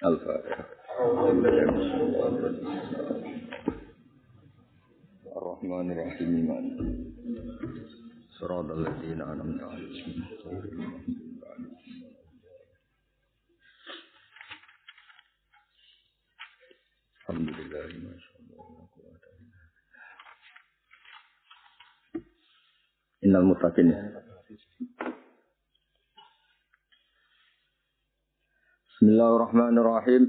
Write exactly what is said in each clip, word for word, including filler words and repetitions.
Al-Fatihah. Ar-Rahmanir Rahim. Shiratal ladzina an'amta 'alaihim ghairil maghdubi 'alaihim. Alhamdulillah masyaallah wa quwwata illa billah. Innal muttaqin. Bismillahirrahmanirrahim.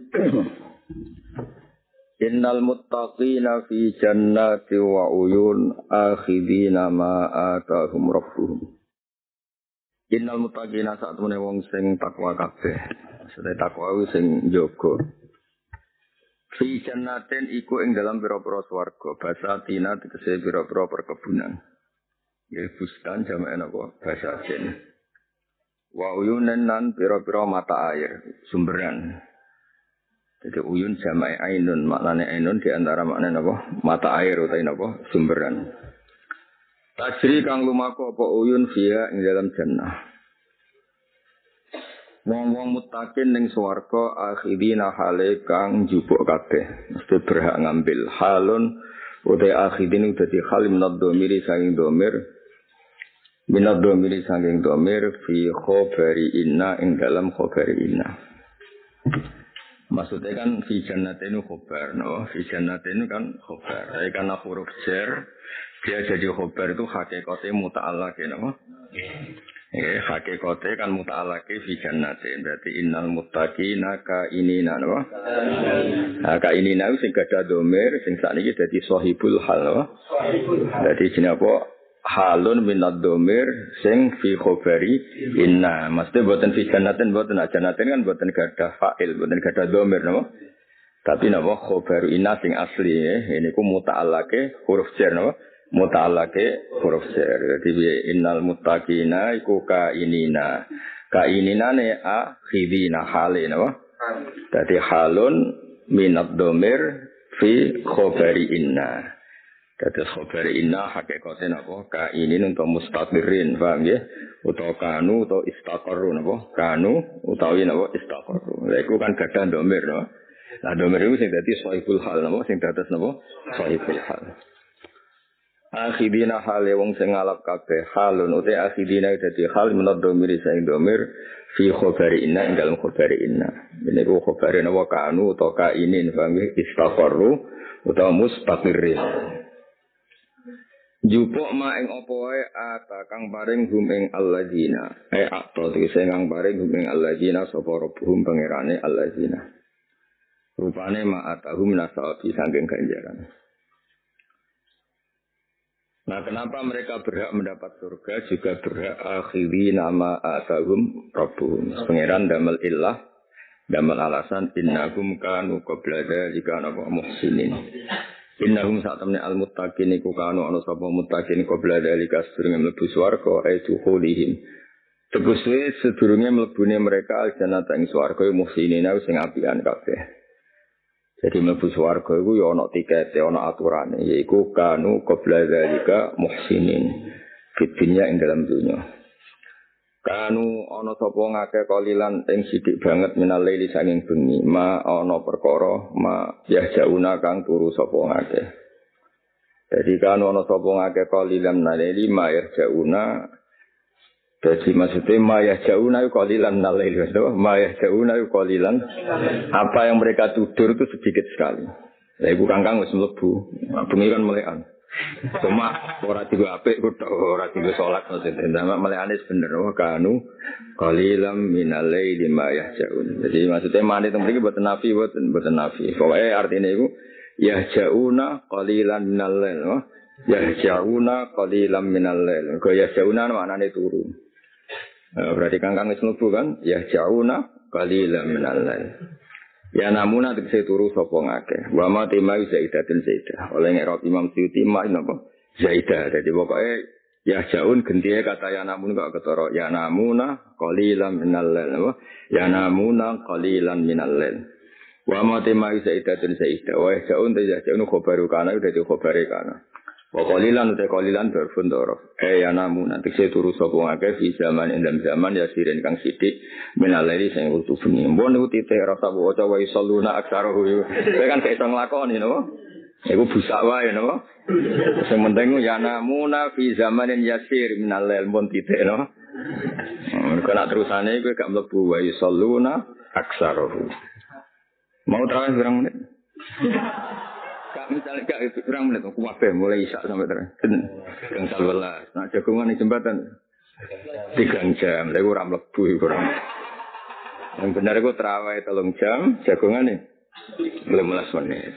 Innal muttaqina fi jannati wa uyun akhidina ma atahum rabbuhum. Innal muttaqina sak temene wong sing takwa kabeh. Maksudé takwa kuwi sing njaga. Fi jannatin iku ing dalam pira-pira swarga, basatina tegese pira-pira perkebunan. Ya bustan jamae napa basatin. Wa uyunan nan pira-pira mata air, sumberan. Jadi uyun jamae ainun, maknane ainun di antara maknane apa? Mata air utawa napa? Sumberan. Tajri kang lumaku apa uyun fiha ing dalam jannah. Wong-wong muttaqin ning swarga akhirina hale kang njupuk kabeh, mesti berhak ngambil halun utawa akhidin dadi halim nadhamiri saking domir. Minad domiri saking domir fi khobari inna ing dalam khobari inna. Maksudnya kan fi jannatin khobar, no? Fi jannatin kan khobar. Jadi karena huruf jar dia jadi khobar itu hakikatnya muta'alaq, no? Eh, hakikatnya kan muta'alaq fi jannatin. Berarti innal muttaqina ka inina, no? Nah, ka inina sing gadah domir, sing sakniki dadi sahibul hal, no? Jadi jenenge apa? Halun minad domir sing fi khobari inna. Maksudnya buatan fi jannatin, buatan jannatin kan buatan gadah fa'il, buatan gadah domir, no? Tapi nama khobaru inna sing asli, eh. Ini ku muta'alake huruf jar, no? Muta'alake huruf jar. Jadi innal muttaqina iku ka inina. Ka inina ne a khidina hale, no? Jadi halun minad domir fi khobari inna. Kata khobar inna hakikatnya napa ka ini untuk mustaqirin, paham ya? Utawa kanu atau istaqarru napa? Kanu utawi napa istaqarru. Lha iku kan gadah domir, no. Nah domir iku sing dadi sahibul hal napa sing dados napa? Sahibul hal. Akhidina hale wong sing ngalap kabeh halun utawa akhidina dadi hal menurut domir sing domir fi khobar inna ing dalam khobar inna. Ini ku khobar napa kanu utawa ka ini paham ya? Istaqarru utawa mustaqirin. Jupuk ma ing apa wae ata kang paring hum ing alladzina eh ato tegese kang paring hum ing alladzina sapa rabbuhum pangerane alladzina rupane ma atahum nasabi saking ganjaran. Nah, kenapa mereka berhak mendapat surga juga berhak akhiri nama atahum rabbuhum. Pangeran damel illah damel alasan innahum kanu qabla dzalika napa muhsinin. Innahum sa'tamni al-muttaqin iku kanu ana sapa muttaqin qabla dalika sedurunge mlebu swarga ay dukhulihim. Tegese sedurunge mlebune mereka al-jannata ing swarga muhsinina sing apian kabeh. Jadi mlebu swarga iku ya ana tikete, ana aturane, yaiku kanu qabla dalika muhsinin. Fitnya ing dalam dunya. Kanu ana sapa ngake kalilan ing sithik banget minalaili sanging bengi ma ana perkara ma yahjauna kang turu sapa ngake. Jadi kanu ana sapa ngake kalilan minalaili ma yahjauna. Jadi maksudnya ma yahjauna kalilan minalaili, ma yahjauna kalilan. Apa yang mereka tidur itu sedikit sekali. Lah ibu kangkang wis mlebu, bengi kan melekan. Cuma ora tiga apik kok ora tiga salat maksudnya. Ndak melehane bener wae kanu qalilam minal laili ma yahjaun. Jadi maksudnya mane teng mriki boten nafi boten boten nafi. Pokoke artine iku yahjauna qalilan minal lail. Yahjauna qalilan minal lail. Kok yahjauna maknane turu. Berarti kangkang wis mlebu kan yahjauna qalilan minal lail. Ya namuna tegese turu sapa ngakeh. Wa ma tema zaidatun zaidah. Oleh ngerot Imam Suyuti mak napa? Zaidah. Dadi pokoke ya jaun gentihe kata ya namun kok ketara ya namuna qalilan minal lail. Ya namuna qalilan minal lail. Wa ma tema zaidatun zaidah. Wa jaun te ya jaun khobaru kana dadi khobare kana. Wa qalilan uta qalilan darfun dorof. Eh ya namu nanti saya turu sapa ngake fi zaman endam zaman ya siren kang sithik minalaili sing wutu bengi. Mbon niku titik rasa waca wa isalluna aksarohu. Saya kan gak iso nglakoni napa. Iku busak wae napa. Sing penting ya namuna fi zamanin yasir minalail mbon titik napa. Mergo nak terusane kowe gak mlebu wa isalluna aksarohu. Mau terus berang menit. Kak misalnya kak itu kurang menit, aku wabe mulai isak sampai terang. Gang salwelas, nah jagungan di jembatan tiga jam, lagi kurang lebu kurang. Yang benar aku terawih telung jam, jagungan nih lima belas menit.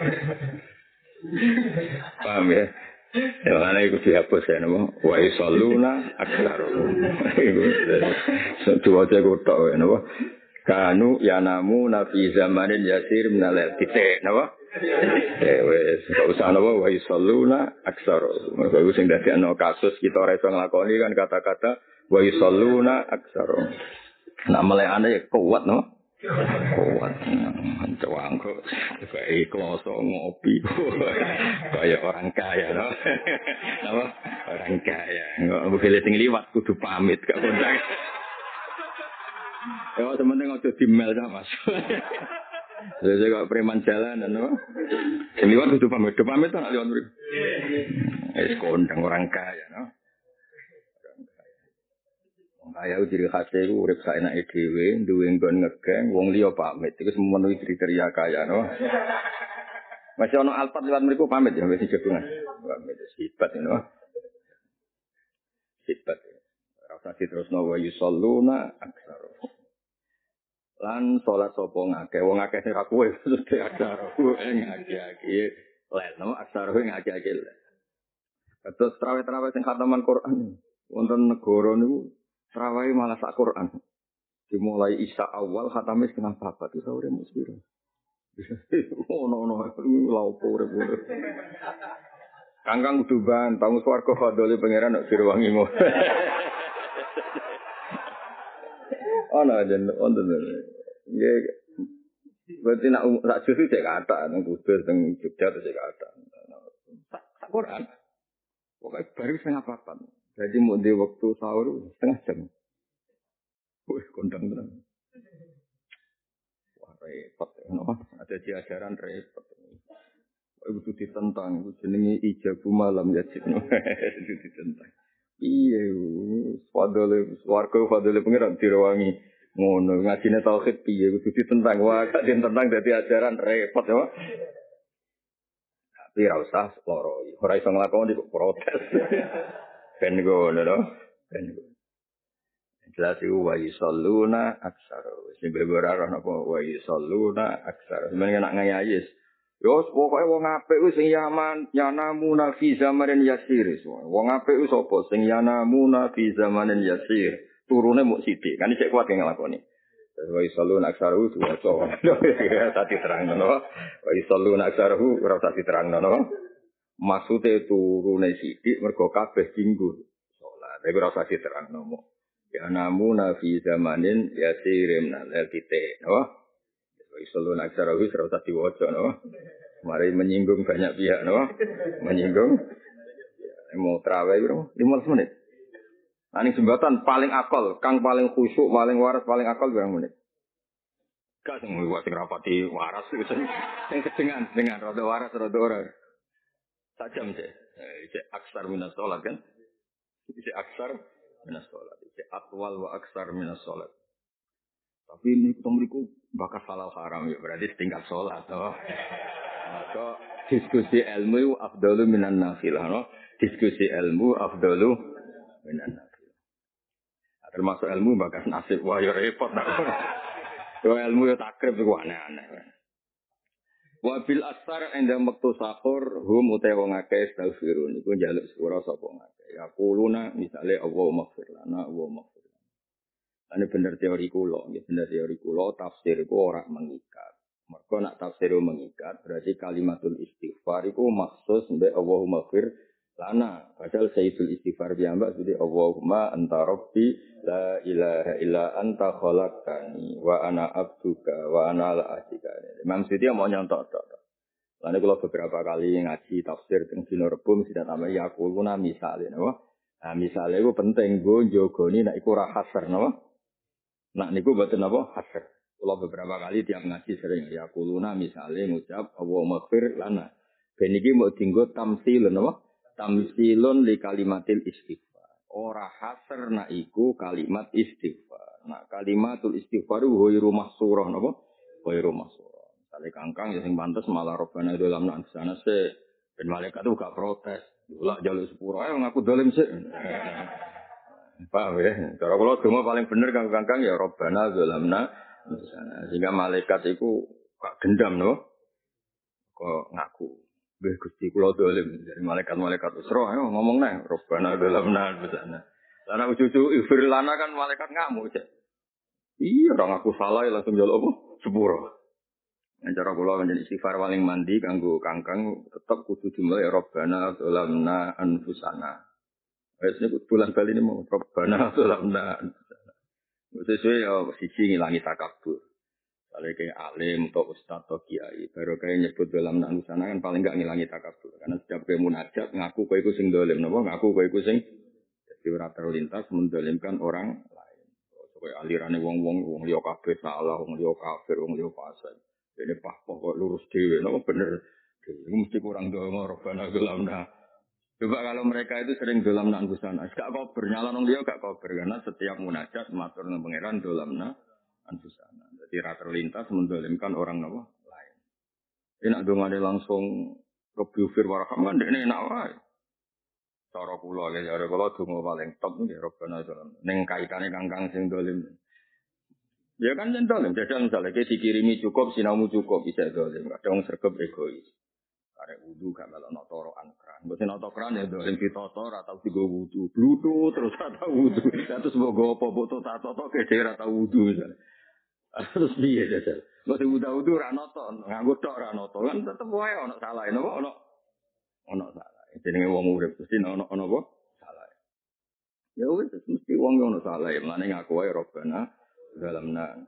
Paham ya? Ya mana itu dihapus ya nama, wa isoluna aksaru. Dua jago tak ya nama. Kanu yanamu nafi zamanin yasir minalel titik, nama? Eh wes, gak usah napa wa yusalluna aksara. Mergo iku sing dadekno kasus kita ora iso nglakoni kan kata-kata wa yusalluna aksara. Nak melekane ya kuat no. Kuat. Cewang kok kayak kloso ngopi. Kayak orang kaya no. Apa? Orang kaya. Enggak boleh sing liwat kudu pamit gak kondang. Ya sementing aja dimel sama Mas. Saya kok preman jalan, no? Sing liwat kudu pamit, kudu pamit tak liwat mriki. Wis kondang orang kaya, no? Orang kaya. Wong kaya ciri khase iku urip saenake dhewe, duwe nggon ngegeng, wong liya pamit. Iku memenuhi kriteria kaya, no? Masih ono alpat liwat mriku pamit ya wis jagungan. Pamit sifat, no? Sifat. Rasa diterusno wa yusalluna aksaru. Lan salat sapa ngake wong akeh sing kowe mesti aksaru ing ngake-ake lel no aksaru ing ngake-ake lel. Terus traweh-traweh sing khataman Quran wonten negara niku traweh malah sak Quran. Dimulai isya awal khatame setengah papat itu sahur musbir. Ono-ono laupo urip. Kangkang kudu ban, tamu swarga fadhole pangeran nek direwangi ngono. Ana jen wonten. Nggih. Berarti nak sak jus cek kata nang Kudus teng Jogja cek kata. Sak Quran. Pokoke baru setengah papat. Jadi mau di waktu sahur setengah jam. Wih, kondang tenan. Wah, repot. No? Ada di ajaran repot. Itu ditentang, itu jenenge ijabu malam yajib. Itu ditentang. Iya, fadole swarga fadole pengiran direwangi ngono ngajine tauhid piye kudu ditentang wae gak ditentang dadi ajaran repot ya. Tapi ra usah loro, ora iso nglakoni kok protes. Ben ngono lho, ben. Jelas iku wa yusalluna aksara. Sing beberapa napa wa yusalluna aksara. Semenenge nak ngayis yo pokoke wong apik wis sing yaman yanamuna fi zamanin yasir. Wong apik wis sapa sing yanamuna fi zamanin yasir. Turune muk sithik. Kan isih kuat nglakoni. Wa isallun aksaru diwaca. Ya tadi terang ngono. Wa isallun aksaru ora usah diterangno no. Maksude turune sithik mergo kabeh dinggo salat. Tapi ora usah diterangno muk. Yanamuna fi zamanin yasir minal titik no. Isolun aksara wis ora usah diwaca no. Mari menyinggung banyak pihak no. Menyinggung. Mau traweh bro, lima belas menit. Aning jembatan paling akal, kang paling khusyuk, paling waras, paling akal berapa menit? Gak sing sing rapati waras iku sing sing kedengan dengan rada waras rada ora. Sajam sih. Iki aksar minas salat kan? Iki aksar minas salat. Iki atwal wa aksar minas salat. Tapi ini ketomriku bakal halal haram ya berarti tingkat sholat no. Maka diskusi ilmu itu afdalu minan nafilah no. Diskusi ilmu afdalu minan nafilah. Nah, termasuk ilmu bakas nasib wah ya repot nak. Yo ilmu ya takrib itu aneh-aneh. Wa bil asar enda waktu sahur hum utai wong akeh astaghfirun iku njaluk sepura sapa ngakeh. Ya kuluna misale Allahumma ighfir lana Allahumma ini benar teori kulo, ya benar teori kulo tafsir itu orang mengikat. Mereka nak tafsir itu mengikat, berarti kalimatul istighfar itu maksus sampai Allahumma fir lana. Padahal sayyidul istighfar biamba jadi Allahumma anta rabbi la ilaha illa anta khalaqtani wa ana abduka wa ana la ahdika. Imam Suyuti mau nyontok tok. Lalu kalau beberapa kali ngaji tafsir teng dina Rebo mesti tambah yaquluna misale napa. Nah, misale iku penting nggo njogoni nek iku ora hasar napa. Nak niku mboten napa hasar. Kalau beberapa kali tiap ngaji sering yaquluna misale ngucap Allah maghfir lana. Ben iki mau dienggo tamsilun napa? Tamsilun li kalimatil istighfar. Ora hasar nak iku kalimat istighfar. Nah, kalimatul istighfar ghairu mahsurah napa? Ghairu mahsurah. Kali kangkang ya sing pantes malah robana dalam nan sana se ben malaikat itu gak protes. Ulak jaluk sepuro ayo ngaku dolim sik. Paham ya? Cara kula donga paling bener kang kangkang ya robana dalamna sana. Sehingga malaikat itu gak dendam no. Kok ngaku. Nggih Gusti kula dolim dari malaikat-malaikat usra ayo ngomong neh robana dalamna sana. Karena cucu ifir lana kan malaikat ngamuk cek. Iya orang aku salah langsung jaluk apa? Sepuro. Nah, cara kula menjadi istighfar paling mandi kanggo kangkang tetep kudu dimulai Rabbana dzalamna anfusana. Wes niku bulan kali ini mau Rabbana dzalamna anfusana. Sesuai ya siji ngilangi takabur. Kalau kayak alim atau ustaz atau kiai, baru kayak nyebut dalam anfusana kan paling enggak ngilangi takabur. Karena setiap kayak munajat ngaku kowe iku sing dolim napa ngaku kowe iku sing jadi ora terlintas mendolimkan orang lain. Kowe alirane wong-wong wong liya kabeh salah, wong liya kafir, wong liya fasik. Ini pak pokok lurus dewe, no bener. Ini mesti kurang doa Rabbana dolamna. Coba kalau mereka itu sering dolamna anfusana, gak kober nyala nong dia gak kober karena setiap munajat matur nang pangeran dolamna anfusana. Jadi rata terlintas mendolimkan orang nawa lain. Ini nak dongane langsung kebiufir waraham kan ini enak wae. Cara kula ya, cara kula donga paling top nggih Rabbana dolamna. Ning kaitane kangkang sing dolim. Ya kan yang dolim, jajal misalnya kita dikirimi cukup, sinamu cukup, bisa dolim. Kadang sergap egois. Karek wudu gak melok nok torokan kran. Mbok sing nok kran ya dolim ditotor atau digo wudu. Blutu terus ata wudu. Terus mbok go apa foto tato-tato ke ora tau wudu misalnya. Terus piye jajal? Mbok sing wudu-wudu ra noto, nganggo tok ra noto. Kan tetep wae ono salah, napa ono ono salah. Jenenge wong urip mesti ono ono apa? Salah. Ya wis mesti wong ono salah. Mlane ngaku wae Rabbana dalam nan.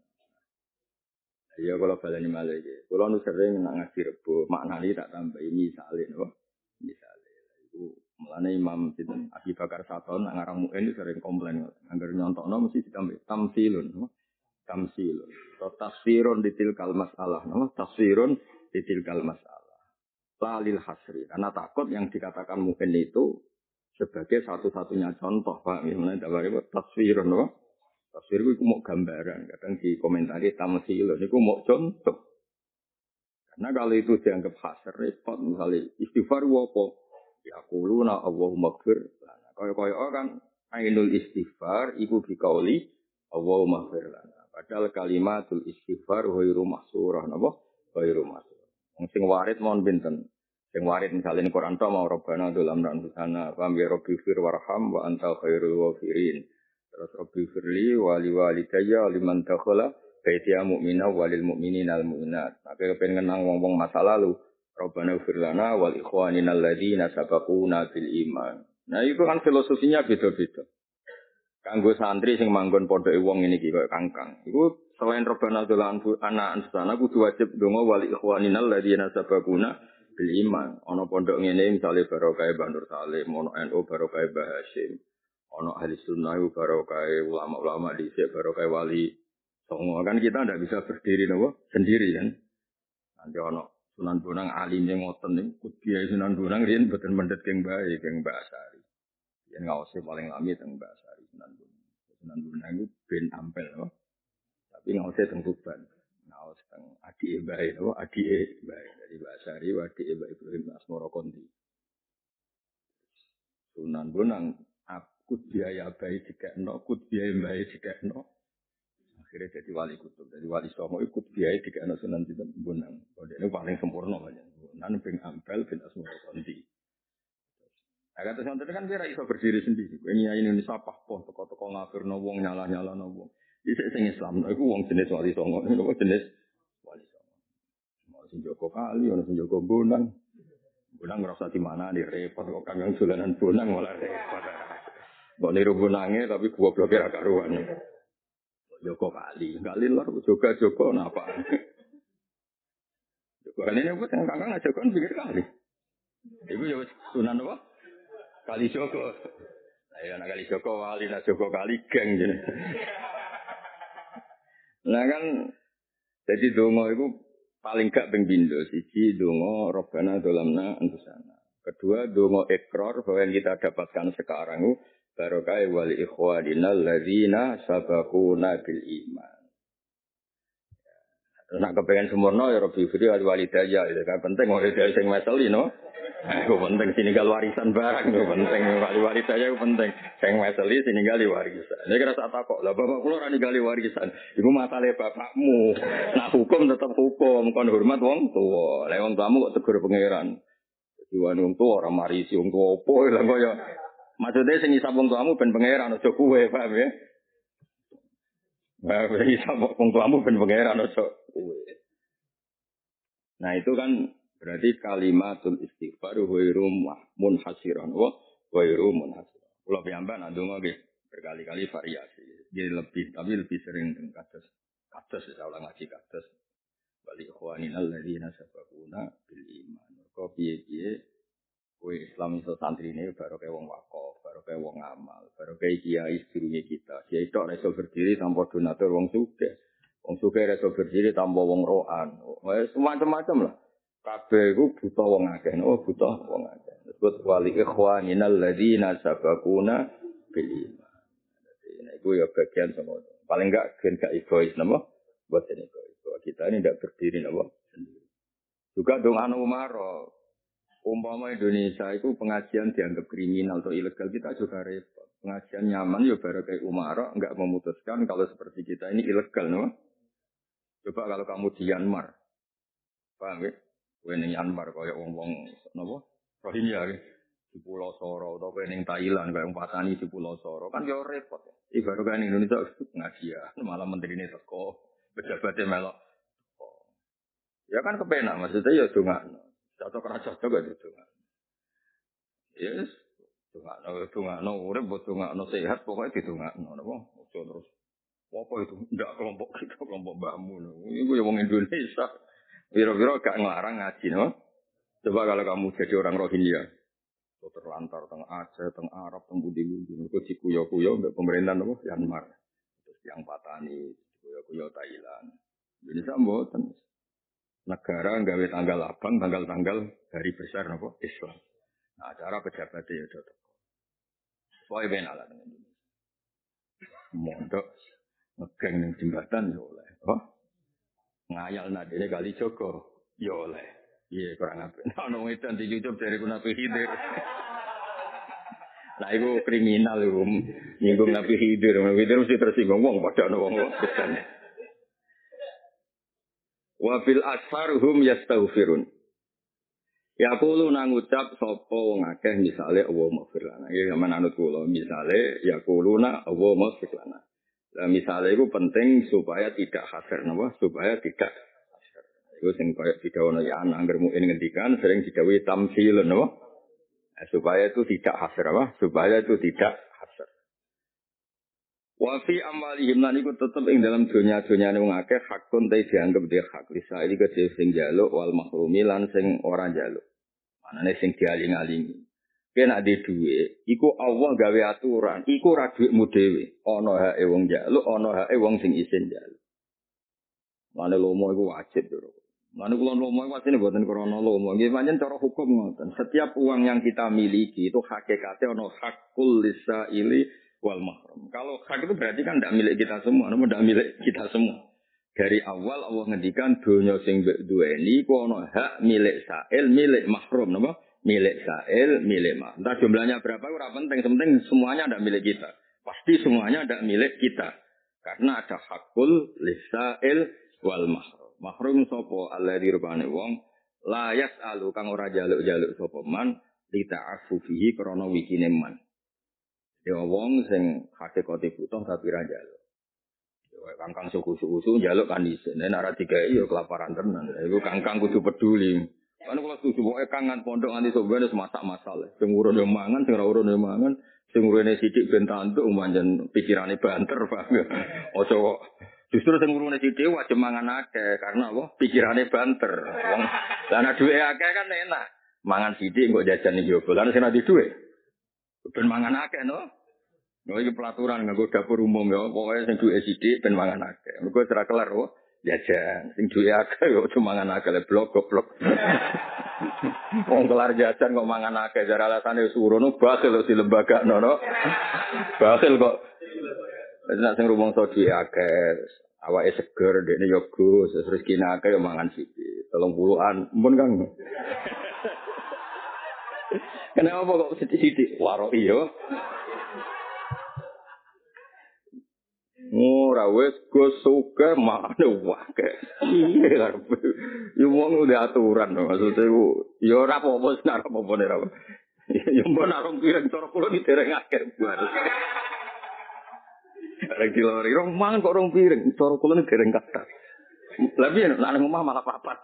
Ya kalau balani malah iki. Kalau nu sering nak ngaji Rebo, maknane tak tambahi misale napa? Misale. Iku mulane Imam Sinten Abi Bakar Saton nak ngarang muin sering komplain. Angger nyontokno mesti ditambah tamsilun, napa? Tamsilun. Atau tafsirun ditil kalmas Allah, napa? Tafsirun ditil kalmas Allah. Lalil hasri. Karena takut yang dikatakan muin itu sebagai satu-satunya contoh, Pak. Mulane tak bare tafsirun, napa? Tafsir itu mau gambaran, kadang di komentari tamsil, itu mau contoh. Karena kalau itu dianggap hasar, repot. Misalnya istighfar apa? Ya kuluna Allahumma gfir. Kaya-kaya kan, ainul istighfar, iku bikauli Allahumma gfir lana. Padahal kalimatul istighfar, ghairu mahsurah. Apa? Ghairu mahsurah. Sing warid mohon binten. Sing warid misalnya ini Quran mau Rabbana dalam rantusana. Faham ya Rabbi fir warham wa anta khairul wafirin. Terus Rabbi firli wali walidayya liman dakhala baitiya mu'mina walil mu'minin al mu'minat. Maka kepengen ngenang wong-wong masa lalu. Rabbana fir lana wal ikhwanina alladzina sabaquna bil iman. Nah itu kan filosofinya beda-beda. Kanggo santri sing manggon pondoke wong ini iki koyo kangkang. Iku selain Rabbana dolan anak ansana kudu wajib donga wal ikhwanina alladzina sabaquna bil iman. Ana pondok ngene misale barokah Bandur Salim, ana N U barokah Mbah Hasyim. Ono ahli sunnah barokah ulama-ulama dhisik barokah wali songo kan kita ndak bisa berdiri nopo sendiri kan. Nanti ono Sunan Bonang alim yang ngoten niku Kiai Sunan Bonang riyen mboten mendhet keng bae keng Mbak Asari. Yen ngawase paling lami teng Mbak Asari Sunan Bonang. Sunan Bonang niku ben tampil no. Tapi ngawase teng Tuban. Ngawas teng adike bae no, adike bae dari Mbak Asari adike Mbak Ibrahim Asmara Konti. Sunan Bonang kut biaya bayi dikekno, kut biaya bayi dikekno. Akhirnya jadi wali kutub, jadi wali songo ikut biaya dikekno Sunan Bonang. Kode ini paling sempurna banyak. Nan bin Ampel bin Asmara Konti. Nah kata santai kan dia iso berdiri sendiri. Ini ini Indonesia pahpoh, toko-toko ngafir wong nyala-nyala wong. Jadi sing Islam, itu wong jenis wali songo, itu jenis wali songo. Mau sing Joko Kali, ono sing Joko Bonang. Bonang ngerasa di mana di repot kok kami dolanan Bonang malah repot. Mbok niru Bonange tapi gua blokir agak karuan. Joko Kali, Kali lor juga Joko napa? Joko Bahkan ini buat yang kangkang aja kan pikir kali. Iku ya sunan apa? Kali Joko. Ayo nak kali Joko wali nak Joko kali geng jadi. Nah kan jadi dongo itu paling gak ping pindho. Siji dongo Rabbana dolamna antusana. Kedua dongo ikrar bahwa yang kita dapatkan sekarang itu barokah wali ikhwadina alladzina sabaquna bil iman. Nak kepengen sempurna ya Rabbi Firi wali walidaya itu kan penting walidaya sing meseli no. Itu penting sininggal warisan barang itu penting wali walidaya itu penting. Sing meseli sininggal warisan. Ini kira sak takok lah bapak kula ora ninggali warisan. Iku masalah bapakmu. Nah hukum tetap hukum kon hormat wong tuwa. Lah wong tuamu kok tegur pangeran. Dadi wong tuwa ora marisi wong tuwa opo lha kaya maksudnya sing isap wong tuamu ben pangeran aja kowe paham ya. Nah, isap wong tuamu ben pangeran aja kowe. Nah itu kan berarti kalimatul istighfar wairum munhasiran wa wairum munhasiran. Kula piyambak nak ndonga nggih berkali-kali variasi. Nggih lebih tapi lebih sering teng kados. Kados ya ulang ngaji kados. Bali ikhwanina alladzina sabaquna bil iman. Kok piye-piye kowe Islam iso santrine baru kaya wong wakaf, baru kaya wong amal, baru kaya kiai sedurunge kita. Kiai tok ora iso berdiri tanpa donatur wong sugih. Wong sugih ora iso berdiri tanpa wong rohan. Wis macam-macam lah. Kabeh iku buta wong akeh, oh buta wong akeh. Disebut wali ikhwanina alladzina sabaquna bil iman. Dadi nek iku ya bagian sama. Paling enggak gen gak egois napa? Boten egois. Kita ini tidak berdiri napa sendiri. Juga dong anu umaro. Umpama Indonesia itu pengajian dianggap kriminal atau ilegal kita juga repot. Pengajian nyaman ya baru kayak umaro enggak memutuskan kalau seperti kita ini ilegal napa? Coba kalau kamu di Myanmar. Paham ya? Kowe ning Myanmar kaya wong-wong napa? Rohingya di Pulau Soro atau kowe ning Thailand kaya wong Patani di Pulau Soro kan yo repot. Ibarat kan Indonesia pengajian malah menterine teko, pejabatnya melok. Ya kan kepenak maksudnya ya dongakno. Cocok ra cocok gak dongakno. Yes, dongakno dongakno urip mbok dongakno sehat pokoke didongakno napa? Ojo terus apa itu ndak kelompok kita kelompok mbahmu. Iku ya wong Indonesia. Biro-biro gak ngelarang ngaji, no? Coba kalau kamu jadi orang Rohingya, terlantar teng Aceh, teng Arab, teng Budi-Budi, itu dikuyo-kuyo untuk pemerintahan apa? Myanmar, terus yang Patani, dikuyo-kuyo Thailand. Indonesia mboten. Negara nggawe tanggal abang, tanggal-tanggal hari besar apa? Islam. Nah, acara pejabatnya ya tetap. Soalnya benar lah dengan Indonesia. Mondok, ngegeng ning jembatan ya oleh. Oh? Ngayal nadine kali Joko yo oleh. Iya kurang apik. Ono wedan di YouTube dari Nabi Khidir. Lah iku kriminal iku nyinggung Nabi Khidir. Nabi Khidir mesti tersinggung wong padha ono wong besan. Wa fil asharhum yastaghfirun. Ya kulo nang ngucap sapa wong akeh misale Allah maghfir lana. Ya sampean anut kula misale ya kuluna Allah maghfir lana. Lah misale iku penting supaya tidak hasar napa? Supaya tidak hasar. Iku sing koyo didawono ya ana angger mukmin ngendikan sering didhawuhi tamsilun napa? Nah, supaya itu tidak hasar apa? Supaya itu tidak hasar. Wa fi amalihim lan iku tetep ing dalam dunya-dunyane wong akeh hakun ta dianggap dia hak lisa iki kedhe sing njaluk wal mahrumi lan sing ora njaluk. Manane sing dialing-alingi. Kena di duwe, iku Allah gawe aturan, iku ora dhuwitmu dhewe. Ana hake wong njaluk, ana hake wong sing isin njaluk. Mane lomo iku wajib lho. Mane kula lomo iku asline mboten krana lomo, nggih pancen cara hukum ngoten. Setiap uang yang kita miliki itu hakikate ana hakul lisaili wal mahrum. Kalau hak itu berarti kan tidak milik kita semua, namun tidak milik kita semua. Dari awal Allah ngendikan donya sing mbek duweni iku ana hak milik sa'il, milik mahrum, napa? Milik sa'il, milik mah. Entah jumlahnya berapa, ora penting. Penting semuanya ada milik kita. Pasti semuanya ada milik kita. Karena ada hakul lisa'il wal mahrum. Mahrum sopo alladhi rupane wong la yas'alu kang ora jaluk-jaluk sopo man li ta'afu fihi krana wikine man. Ya wong sing hakikate butuh tapi ra jaluk. Ya kangkang suku-suku jaluk kan isin. Nek ora digawe ya kelaparan tenan. Iku kangkang kudu peduli. Kan kalau setuju pokoke kangen pondok nganti sok ben masak-masal. Sing urun yo mangan, sing ora urun yo mangan, sing urune sithik ben tantuk manjen pikirane banter, Pak. Ojo Justru sing urune sithik wajib mangan akeh karena apa? Pikirane banter. Wong lan duwe akeh kan enak. Mangan sithik kok jajan ning jowo. Lan sing ora duwe. Ben mangan akeh no. No iki pelaturan nganggo dapur umum ya. Pokoke sing duwe sithik ben mangan akeh. Mergo ora kelar kok jajan. Sing duwe akeh yo cuma mangan akeh le blok goblok. Wong kelar jajan kok mangan akeh jar alasane wis urono bakhil di lembaga no no. Bakhil kok. Nek sing rumangsa duwe akeh awake seger dekne yo Gus terus rezekine akeh yo mangan sithik. telung puluhan mun Kang. Kenapa kok sithik-sithik? Waro iya. Ora wis Gus suka makane wae. Iya karepe. Yo wong udah aturan maksudnya yo ora apa-apa sing ora apa-apa ora. Yo mbok nak rong pirang cara kula iki dereng akeh bar. Lagi lori rong mangan kok rong piring cara kula iki dereng kathah. Lah piye nek nang omah malah papat.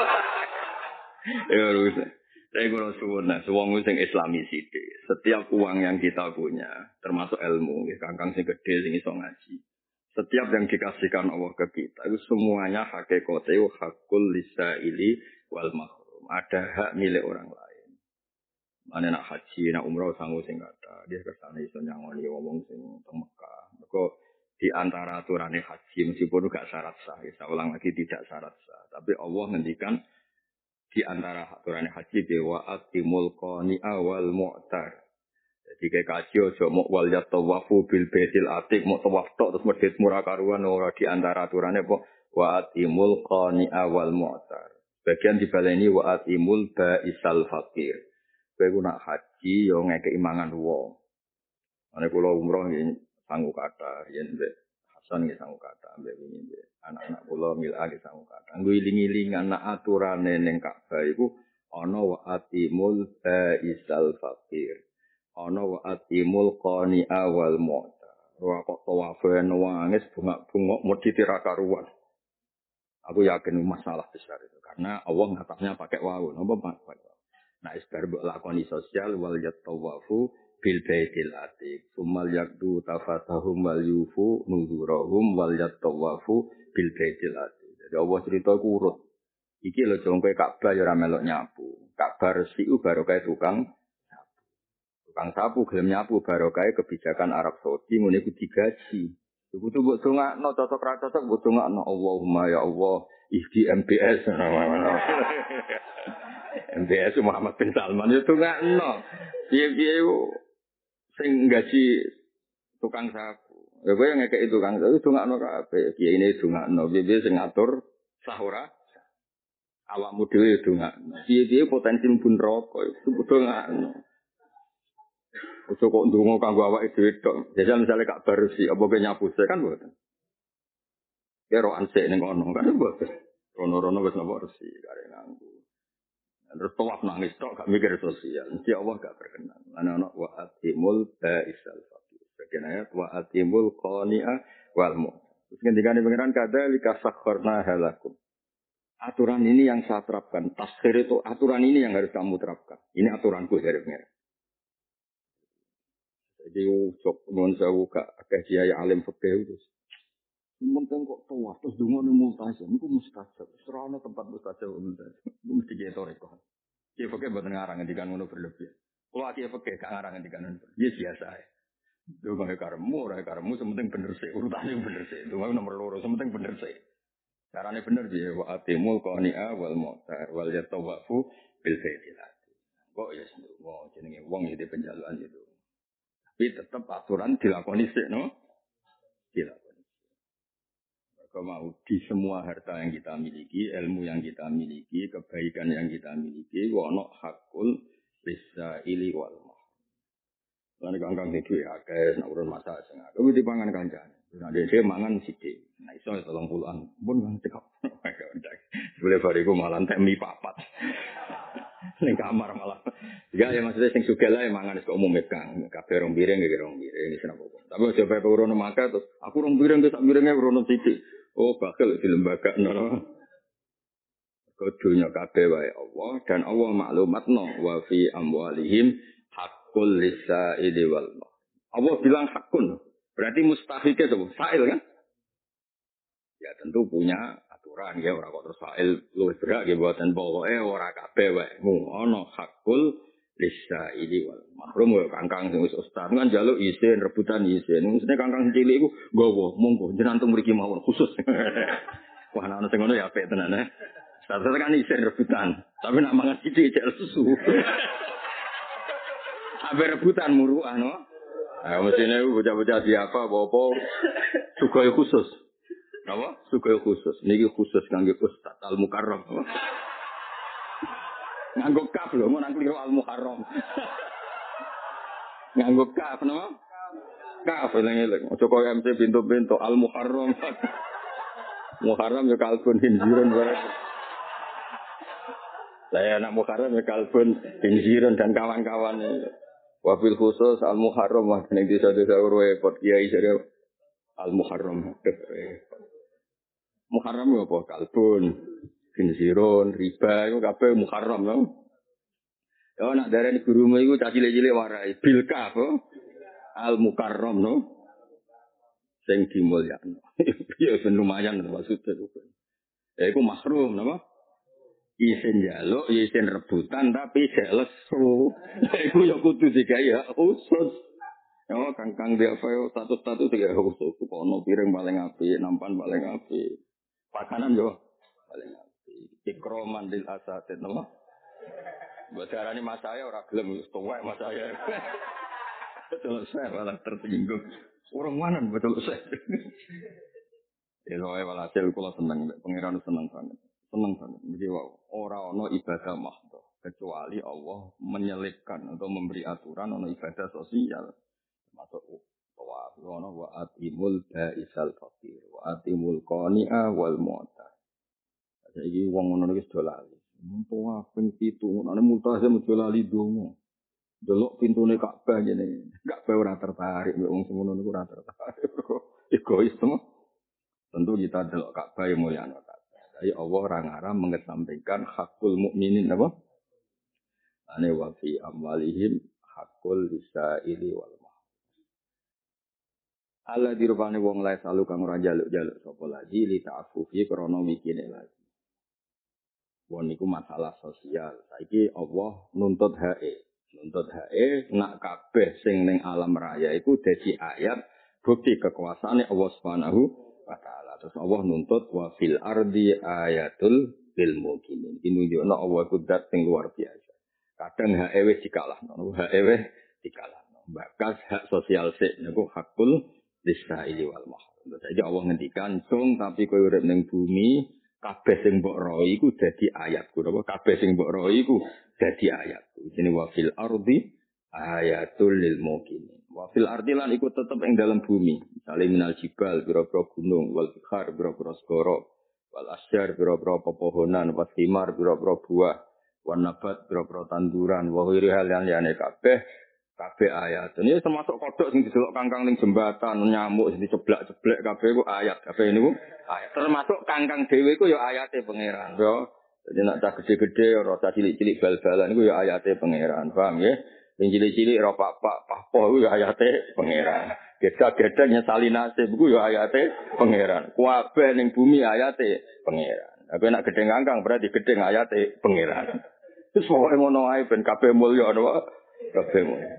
Ya wis. Saya kurang suwun, nah, wong sing Islami sithik. Setiap uang yang kita punya, termasuk ilmu, ya, kangkang sing gede sing iso ngaji. Setiap yang dikasihkan Allah ke kita, itu semuanya hakikate hakul lisaili wal mahrum. Ada hak milik orang lain. Mana nak haji, nak umrah sanggup sing kata, dia kesana iso nyangoni wong sing teng Mekah. Mergo di antara aturannya haji meskipun gak syarat sah, saya ulang lagi tidak syarat sah. Tapi Allah ngendikan di antara aturan haji dewa atimul qani awal mu'tar. Jadi kayak kaji ojo mau wal yatawafu bil baitil atiq mau tawaf tok terus medhit murah karuan ora di antara aturannya apa wa atimul qani awal mu'tar. Bagian dibaleni wa atimul baisal fakir. Kowe nak haji yo ngekeki mangan wong. Ane kula umroh nggih sanggup kata yen mbek Hasan nggih sanggup kata mbek wingi mbek anak-anak kula mil'a nggih sanggup kata. Ngiling-iling anak aturane ning Ka'bah iku ana wa atimul baisal fakir. Ana wa atimul qani awal mu'ta. Ora kok tawafe nangis bunga-bunga mesti tira karuan. Aku yakin masalah besar itu karena Allah ngatasnya pakai wawu. Napa pakai wawu? Nah, isbar mbok lakoni sosial wal yatawafu bil baitil atiq. Sumal yakdu tafatahum wal yufu nuzurahum wal yatawafu bil baitil atiq. Jadi Allah cerita ku urut. Iki lho jongkoe Ka'bah ya ora melok nyapu. Ka'bah resiku barokah tukang sapu. Tukang sapu gelem nyapu barokah kebijakan Arab Saudi ngene iku digaji. Iku tuh mbok dongakno cocok ra cocok mbok dongakno Allahumma ya Allah ihdi M B S. M B S Muhammad bin Salman itu dongakno. Piye-piye sing gaji tukang sapu. Ya kowe ngekeki tukang sapu dongakno kabeh. Kiye ini dongakno. Piye-piye sing ngatur sahura awakmu dhewe dongakno. Piye-piye potensi mlebu neraka itu dongakno. Ojo kok ndonga kanggo awake dhewe tok. Jajal misale Kak Barusi apa kowe nyapu sik kan mboten. Kero ansik ning kono kan mboten. Rono-rono wis napa resi kare nganggo. Terus tawaf nangis tok gak mikir sosial. Mesti Allah gak berkenan. Ana-ana wa atimul baisal faqir. Bagian ayat wa atimul qani'a wal mu. Terus ngendikane pangeran kadzalika sakharna halakum. Aturan ini yang saya terapkan. Taskhir itu aturan ini yang harus kamu terapkan. Ini aturanku dari pangeran. Jadi ucap non sewu gak akeh kiai alim fikih terus. Penting kok tawaf terus donga ning multazam iku mustajab. Serana tempat mustajab multazam. Iku mesti getore kok. Kiai fikih mboten ngarang ngendikan ngono berlebihan. Kalau kiai fikih gak ngarang ngendikan ngono. Ya biasa ae. Donga karemu ora karemu sementing bener sik urutane bener sik. Donga nomor loro sementing bener sik. Carane bener piye wa atimul qani'a wal mu'tar wal yatawafu bil baitillah. Kok ya wong jenenge wong iki penjaluan itu. Tapi tetap aturan dilakoni sik no. Dilakoni. Maka mau di semua harta yang kita miliki, ilmu yang kita miliki, kebaikan yang kita miliki, wono hakul bisa ili wal mah. Lan kangkang itu ya akeh nak urun masak sing akeh kuwi dipangan kancane. Nah dhewe mangan sithik. Nah iso telung puluhan. Pun kan cekap. Boleh bariku malah entek mi papat. Ning kamar malah. Ya ya maksudnya sing sugih lah mangan kok umum Kang. Kabeh rong piring iki rong piring wis napa. Tapi aja pepe urono makan terus aku rong piring sak piringe urono sithik. Oh bakal di lembaga no. Kudunya kabeh wae Allah dan Allah maklumatno wa fi amwalihim hakul lisaili wal ma. Allah bilang hakun. Berarti mustahike itu fa'il kan? Ya tentu punya aturan ya ora kok terus fa'il luwih berak ya buatan pokoke ora kabeh wae. Ono hakul lisaili wal mahrum ya kangkang sing wis ustaz kan njaluk izin rebutan izin. Mestine kangkang cilik iku nggawa monggo jenengan mriki mawon khusus. Wah ana sing ngono ya apik tenan eh. Ustaz kan izin rebutan, tapi nak mangan sithik jek susu. Abe rebutan muruah no. Nah, mestine bocah-bocah siapa apa sugoi khusus. Apa? Sugoi khusus. Niki khusus kangge Ustaz Al Mukarram. Nganggo kaf lho, mau nang kliru Al Muharram. Nganggo kaf napa? Kaf eling-eling. Aja koyo M C pintu-pintu Al Muharram. Muharram ya kalbun hinjiran barang. Saya anak Muharram ya kalbun hinjiran dan kawan-kawan. Wabil khusus Al Muharram wah ning desa-desa repot kiai jare Al Muharram. Muharram apa? Kalbun, khinzirun, riba, itu kabeh muharram lho. Ya nak darani gurumu iku cah cilik-cilik warai bil kaf al mukarram no. Sing dimulyakno. Ya ben lumayan maksudnya. Ya iku mahrum napa? Isin jaluk, isin rebutan tapi gak lesu. Iku ya kudu digawe hak khusus. Ya kangkang dia status-status tiga khusus. Kono piring paling apik, nampan paling apik. Pakanan yo paling apik. Ikroman lil asatid napa? Mbok darani mas saya ora gelem tuwek mas saya. Betul saya malah tersinggung. Orang mana betul saya. Ya wae walhasil kula seneng pangeran seneng banget. Seneng banget. Jadi ora ono ibadah mahdhah kecuali Allah menyelipkan atau memberi aturan ono ibadah sosial. Masuk wa ono wa atimul baisal faqir wa atimul qani'a wal mu'ta. Saiki wong ngono iki sudah lali. Mumpung ping pitu ngono multazam sudah lali donga. Delok pintune Ka'bah ngene. Ka'bah ora tertarik wong semono niku ora tertarik. Egois semua. Tentu kita delok Ka'bah yang mulia Ka'bah. Tapi Allah ora ngarang mengesampingkan hakul mukminin apa? Ane wa fi amwalihim hakul lisaili wal Allah dirupane wong lae salu kang ora njaluk-njaluk sapa lagi li ta'affufi krana mikine lagi. Wong niku masalah sosial. Saiki Allah nuntut hae. Nuntut hae nak kabeh sing ning alam raya iku dadi ayat bukti kekuasaane Allah Subhanahu wa taala. Terus Allah nuntut wa fil ardi ayatul lil mukminin. Inunjukna Allah ku zat sing luar biasa. Kadang hae wis dikalahno, hae wis dikalahno. Bakas hak sosial sik niku hakul lisaili wal mahrum. Jadi Allah ngendikan, "Sung tapi kowe urip ning bumi, kabeh sing mbok ro iku dadi ayatku." Apa kabeh sing mbok ro iku dadi ayatku. Jenenge wa fil ardi ayatul lil mukminin. Wa fil ardi lan iku tetep ing dalam bumi. Misale minal jibal, pira-pira gunung, wal bihar, pira-pira segara, wal asyar, pira-pira pepohonan, was thimar, pira-pira buah, wan nabat, pira-pira tanduran, wa ghairi hal liyane kabeh kabeh ayat. Ini termasuk kodok sing didelok kangkang ning jembatan, nyamuk sing diceblak-ceblek kabeh iku ayat. Kabeh niku ayat. Termasuk kangkang dhewe iku ya ayate pangeran, yo. Jadi nak cah gede-gede ora cah cilik-cilik bal-balan iku ya ayate pangeran. Paham nggih? Sing cilik-cilik ora pak-pak pahpoh iku ya ayate pangeran. Geda-geda nyesali nasib iku ya ayate pangeran. Kabeh ning bumi ayate pangeran. Tapi nak gedhe kangkang berarti gedhe ayate pangeran. Wis pokoke ngono ae ben kabeh mulya napa? Kabeh mulya.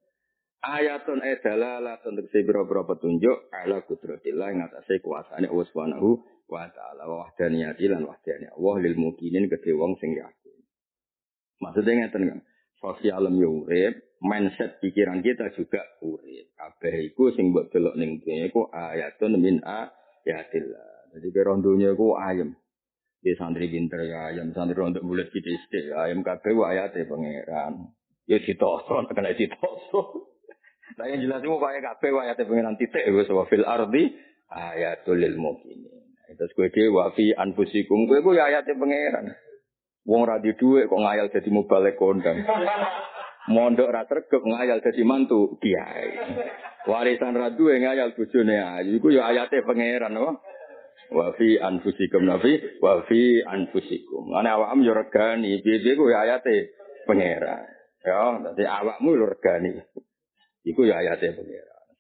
Ayatun edalalah untuk sebiro-biro petunjuk ala kudratillah yang atasnya kuasanya Allah subhanahu wa ta'ala wa wahdaniyati lan wahdaniyati Allah lil mukinin kedhe wong sing yakin. Maksudnya ngeten kan, sosial yo urip, mindset pikiran kita juga urip. Kabeh iku sing mbok delok ning dunya iku ayatun min ayatillah. Jadi kerondonyo iku ayem. Di santri pinter ya ayam, santri rontok bulet sithik ayam kabeh ayate pangeran. Ya ditoso kena ditoso. Nah yang jelas itu kaya kabeh ayate pengenan titik wis wa fil ardi ayatul lil mukminin. Terus kowe dhewe wa fi anfusikum kowe ku ya ayate pengeran. Wong ra di dhuwit kok ngayal dadi mubalik kondang. Mondok ra sregep ngayal dadi mantu kiai. Warisan ra duwe ngayal bojone ayu iku ya ayate pengeran apa? Wa fi anfusikum nafi wa fi anfusikum. Ana awakmu yo regani, piye-piye ku ya ayate pengeran. Ya, dadi awakmu yo regani. Iku ya ayatnya pengira.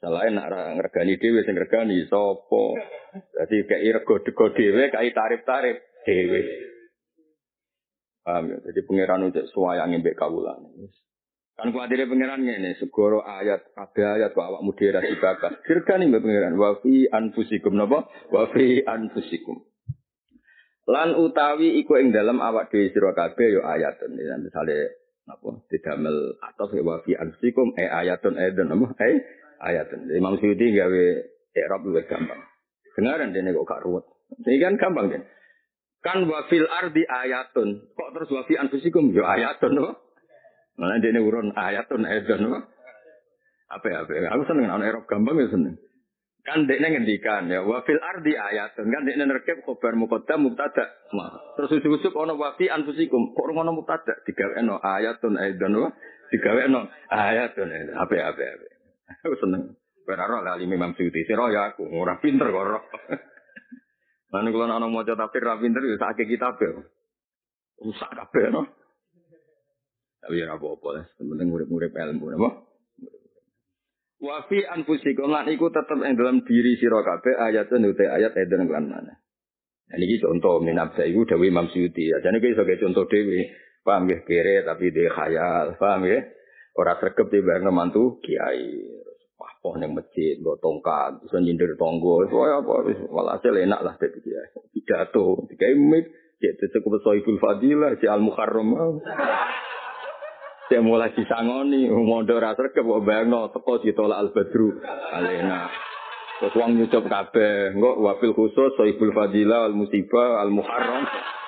Selain nak ngregani dhewe sing ngregani sapa. Dadi kei rego-rego dhewe, kei tarif-tarif dhewe. Paham ya? Jadi pangeran untuk suwayangi mbek kawulan. Kan kuatire pangeran ngene, segoro ayat, kabeh ayat kok awakmu dhewe ra dibakas. Dirgani mbek pangeran, wa fi anfusikum napa? Wa fi anfusikum. Lan utawi iku ing dalam awak dhewe sira kabeh ya ayatun. Misale napa? Didamel atau wa fi anfusikum e ayatun eden napa? Eh ayatun. Imam Suyuti gawe i'rab luwih gampang. Dengaran dene kok gak ruwet. Iki kan gampang kan. Kan wa fil ardi ayatun. Kok terus wa fi anfusikum ya ayatun napa? Malah dene urun ayatun eden napa? Apa ya? Aku seneng ana i'rab gampang ya seneng. Kan dekne ngendikan ya wa fil ardi ayatun. Kan dekne nerkep khabar muqaddam mubtada. Terus ujug-ujug ana wa fi anfusikum. Kok ora ono mubtada digawekno ayatun eden napa? Digawekno ayatun. Apa ya apa ya. Aku seneng. Beraro lali Imam Suyuti. Sira ya aku ora pinter kok ora. Lan kula ana maca tafsir ra pinter ya sak kitab ya. Rusak kabeh no. Tapi ora apa-apa lah, penting murid-murid ilmu napa. Wa fi anfusikum lan iku tetep ing dalam diri sira kabeh ayatun uta ayat eden lan mana. Nah niki contoh minabda iku dawuh Imam Suyuti. Jane iki iso contoh dhewe. Paham nggih kere tapi de khayal, paham nggih? Ora sregep timbang mantu kiai. Wah, ning masjid nggo tongkat, iso nyindir tangga. Kaya apa wis walhasil enak lah dadi kiai. Pidato, digawe mik, cek cukup Sohibul Fadilah, si Al Muharram. Saya mulai disangoni, mondok ora sregep kok bayangno teko ditolak Al Badru. Alena. Terus wong nyucup kabeh, engko wafil khusus Sohibul Fadilah Al Musibah Al Muharram.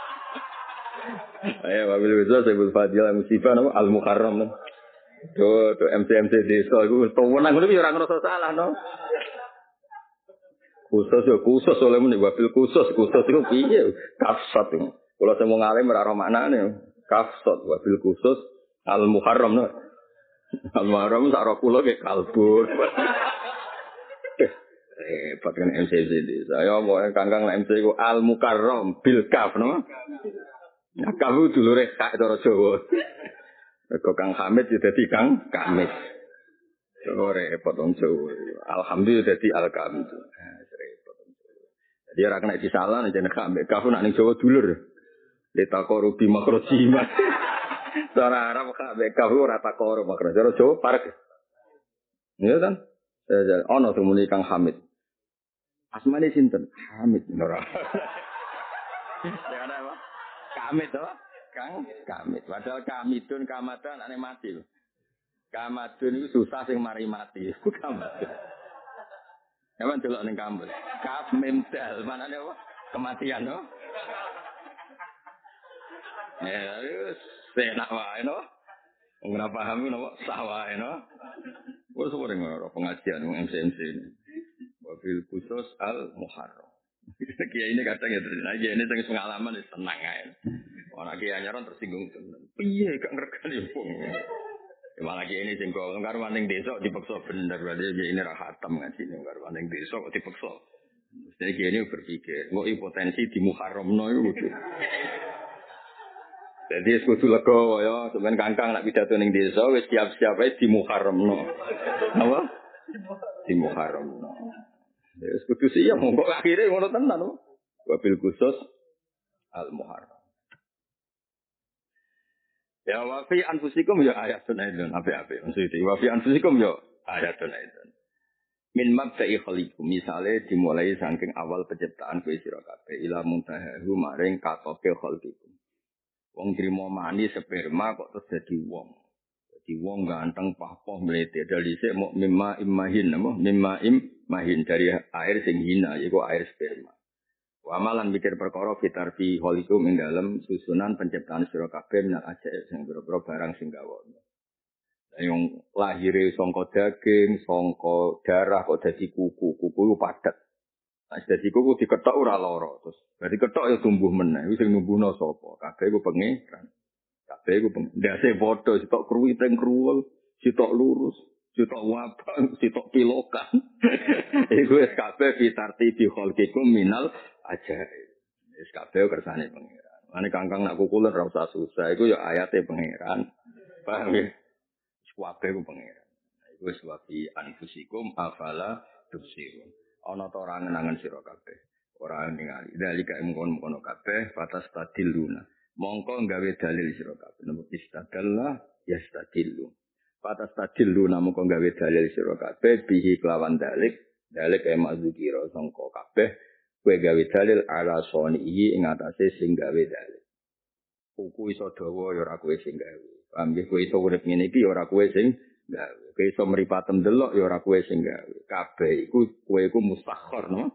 Ayo wafil khusus Sohibul Fadilah Al Musibah Al Muharram. Tuh, tuh M C M C desa iku tuwenang ngono iki ora ngrasa salah no. Khusus yo khusus oleh muni wabil khusus khusus iku piye? Kafsat iku. Kula sing wong alim ora ora maknane. Kafsat wabil khusus al muharram no. Al muharram sak ro kula ke kalbur. Eh, paten M C M C desa. Ayo mbok kangkang M C iku al mukarram bil kaf no. Nah, kamu dulure kak cara Jawa. Kok Kang Hamid ya dadi Kang Kamid. Ora repot wong Jawa. Alhamdulillah dadi Al-Kamid. Repot. Jadi ora kena disalah nek jeneng Kamid. Kafu nak ning Jawa dulur. Letakoru bi makrojima. Cara Arab Kamid kafu ora takoru makro. Cara Jawa parek. Iya kan? Ono temuni Kang Hamid. Asmane sinten? Hamid ora. Jangan apa? Kamid to? Kang Kamid. Padahal Kamidun Kamadan ane mati. Kamadun itu susah sing mari mati. Kamadun. Emang delok ning kampus. Kaf mim dal manane apa? Kematian no. Ya wis enak wae no. Ora paham no sah wae no. Wes ora ngono pengajian M C M C ini. Wabil khusus al Muharram. Kiai ini kadang ya terus aja ini tengah pengalaman wis tenang ae. Ana kiai nyaron tersinggung tenan. Piye gak ngregani wong. Malah kiai ini sing kok karo maning desa dipaksa bener berarti kiai ini ra khatam ngaji ning karo maning desa kok dipaksa. Mesti kiai ini berpikir, kok potensi di Muharramno iku. Jadi kudu lega ya, sampean kangkang nak pidato ning desa wis siap-siap ae di Muharramno. Napa? Di Muharramno. Wis kudu siap monggo akhire ngono tenan lho. Wabil khusus al Muharram. Ya wa fi anfusikum ya ayatun aidun ape-ape maksudnya wa fi anfusikum ya ayatun aidun. Min mabda'i khaliqum misale dimulai saking awal penciptaan kowe sira kabeh ila muntahahu maring katoke khaliqum. Wong trimo mani sperma kok terus dadi wong. Dadi wong ganteng pahpoh mlete dari sik muk mimma immahin apa mimma immahin dari air sing hina iku air sperma. Wa amalan mikir perkara fitarfi khaliqum ing dalem susunan penciptaan sira kabeh nang ajaib sing boro-boro barang sing gawa. Lah yang lahire saka daging, saka darah kok dadi kuku, kuku ku padet. Nek dadi kuku diketok ora lara terus. Berarti ketok ya tumbuh meneh. Wis sing numbuhno sapa? Kabeh ku pengiran. Kabeh ku ndase padha sitok kruwiteng kruwel, sitok lurus, sitok wabang, sitok pilokan. Iku wis kabeh fitarti bi khalqikum minal ajaib. Wis kabeh kersane pengiran. Mane kangkang nak kukulen ora usah susah. Iku ya ayate pengiran. Paham ya? Kabeh ku pengiran. Wis wa fi anfusikum afala tubsirun. Ana ta ora ngenangan sira kabeh. Ora ningali. Dalika mungkon-mungkon kabeh fatas tadiluna. Mongko gawe dalil sira kabeh. Napa istadalla yastadillu. Fatas tadiluna mongko gawe dalil sira kabeh bihi kelawan dalik. Dalik kaya mazukira sangka kabeh kowe gawe dalil ala sonihi ing atase sing gawe dalil. Kuku iso dawa ya ora kowe sing gawe. Paham nggih kowe iso urip ngene iki ya ora kowe sing gawe. Kowe iso mripatem delok ya ora kowe sing gawe. Kabeh iku kowe iku mustakhar no?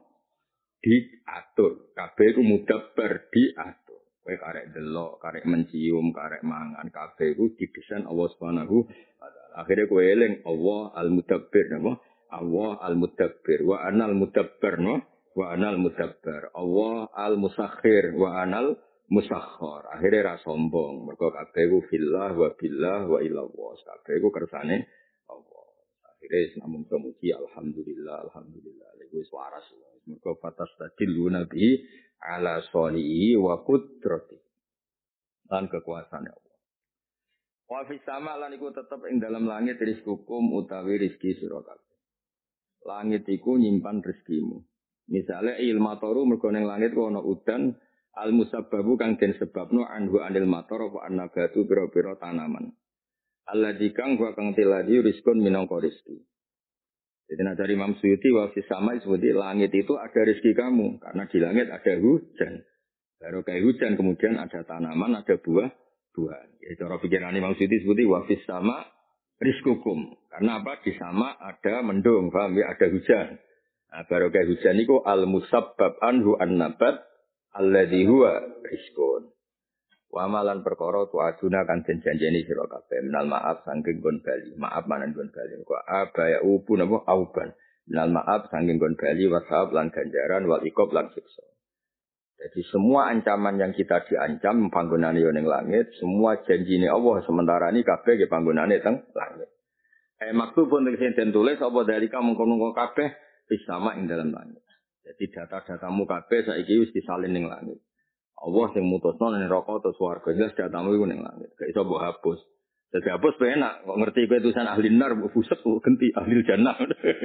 Diatur. Kabeh iku mudabbar diatur. Kowe karek delok, karek mencium, karek mangan, kabeh iku didesain Allah Subhanahu wa taala. Akhire kowe eling Allah al-mudabbir napa? Allah al-mudabbir wa anal mudabbir no? Wa anal mudabbir. Allah al-musakhir wa anal musakhkhar. Akhire ra sombong. Mergo kabeh iku fillah wa billah wa ilallah. Kabeh iku kersane Allah. Akhire namun kemuji alhamdulillah alhamdulillah. Iku wis waras. Mergo fatas tadillu nabi ala sholihi wa qudrati. Lan kekuasaan Allah. Wa fis sama lan iku tetep ing dalam langit rizqukum utawi rezeki sira kabeh. Langit iku nyimpan rezekimu. Misale ilmatoru mergo ning langit ana udan al musabbabu kang den sebabno anhu anil matar apa annabatu pira-pira tanaman. Alladzi kang wa kang tiladi rizqun minangka rezeki. Jadi nak dari Imam Suyuti wa fis sama disebut langit itu ada rezeki kamu karena di langit ada hujan. Baru kayak hujan kemudian ada tanaman, ada buah-buahan. Ya cara pikiran Imam Suyuti disebut wa fis sama rizqukum. Karena apa? Di sama ada mendung, paham ya? Ada hujan. Nah, baru kayak hujan itu al-musabbab anhu an-nabat alladhi huwa rizqun. Wa amalan perkara tu'aduna kan den janjeni sira kabeh minal maaf saking gon bali. Maaf manan gon bali. Kok aba ya upu napa auban. Minal maaf saking gon bali wa sahab lan ganjaran wal iqab lan siksa. Jadi semua ancaman yang kita diancam panggonane yo ning langit, semua janjine Allah sementara ini kabeh ge panggonane teng langit. Eh maktubun sing den tulis apa dari kamu kono kabeh wis sama ing dalam langit. Jadi data-datamu kabeh saiki wis disalin ning langit. Allah sing mutusno ning neraka atau swarga jelas datamu iku ning langit. Gak iso mbok hapus. Dadi hapus penak kok ngerti kowe tulisan ahli nar mbok buset kok genti ahli jannah.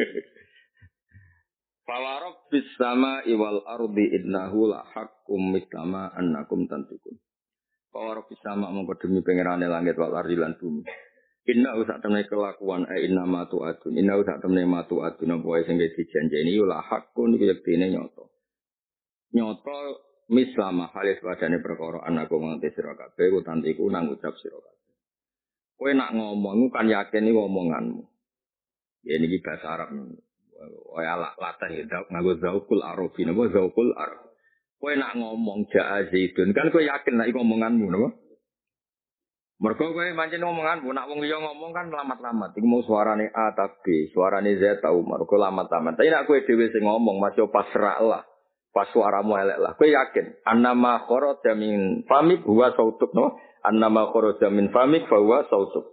Fawarab bis sama iwal ardi innahu la haqqum mislama annakum tantikun. Fawarab bis sama mongko demi pangerane langit wal ardi lan bumi. Inna usak temne kelakuan e inna matu adun. Inna usak temne matu adun apa sing dijanjeni la haqqun iku yektine nyoto. Nyoto mislama halis padane perkara annakum nganti sira kabeh utantiku nang ucap sira kabeh. Kowe nak ngomong kan yakin iki omonganmu. Ya niki bahasa Arab. Waya latah ya nganggo zaukul arabi napa zaukul arab. Kowe nak ngomong ja'a zaidun kan kowe yakin nek omonganmu napa? Mergo kowe pancen omonganmu nak wong liya ngomong kan lamat-lamat. Iku mau suarane A ta B, suarane Z ta Umar, kowe lamat-lamat. Tapi nek kowe dhewe sing ngomong maca pasra lah. Pas suaramu elek lah. Kowe yakin annama kharaja min famik huwa sautuk no? Annama kharaja min famik fa huwa sautuk.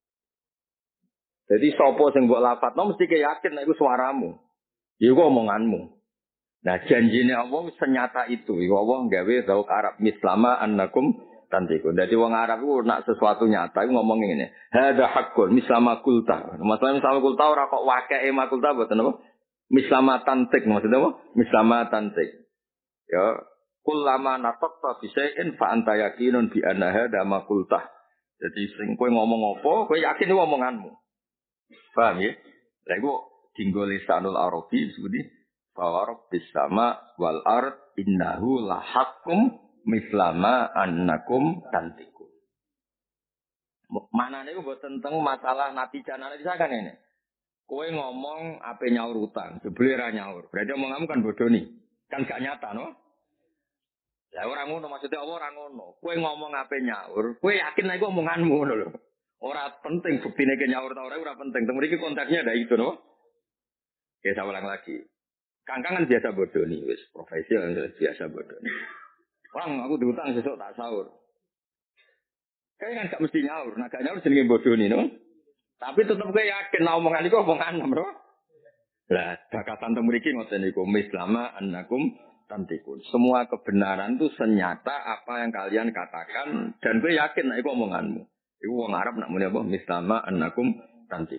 Jadi sapa sing mbok lafadzno mesti ke yakin nek iku suaramu. Iku omonganmu. Nah, janjine Allah senyata itu. Iku Allah gawe zauk Arab mislama annakum tantikun. Dadi wong Arab iku nak sesuatu nyata iku ngomong ngene. Hadza haqqun mislama qulta. Masalah mislama qulta ora kok wakeke makulta boten apa? Mislama tantik maksudnya apa? Mislama tantik. Ya, kullama nataqta bi syai'in fa anta yakinun bi anna hadza makulta. Jadi sing kowe ngomong apa, kowe yakin iku omonganmu. Paham ya? Lah iku dinggo lisanul arabi seperti fawarab bis sama wal ard innahu la haqqum mislama annakum tantikum. Manane iku mboten tentang masalah natijah natijah kan ini. Kowe ngomong ape nyaur utang, jebule ra nyaur. Berarti omonganmu kan bodoni. Kan gak nyata no? Lah ora ngono maksudnya apa ora ngono. Kowe ngomong ape nyaur, kowe yakin nek iku omonganmu ngono lho. Ora penting buktine ke nyaur ta ora ora penting. Teng mriki konteksnya ada itu no. Ya saya ulang lagi. Kangkang kan biasa bodoni wis profesi biasa bodoni. Wong aku diutang sesuk tak sahur. Kayak kan gak mesti nyaur, nah gak nyaur jenenge bodoni no. Tapi tetep kowe yakin omongan iku omongan bro. Lah bakatan teng mriki ngoten niku mislama annakum tantikun. Semua kebenaran itu senyata apa yang kalian katakan dan kowe yakin nek iku omonganmu. Iku wong Arab nak muni apa? Mislama annakum tantikun.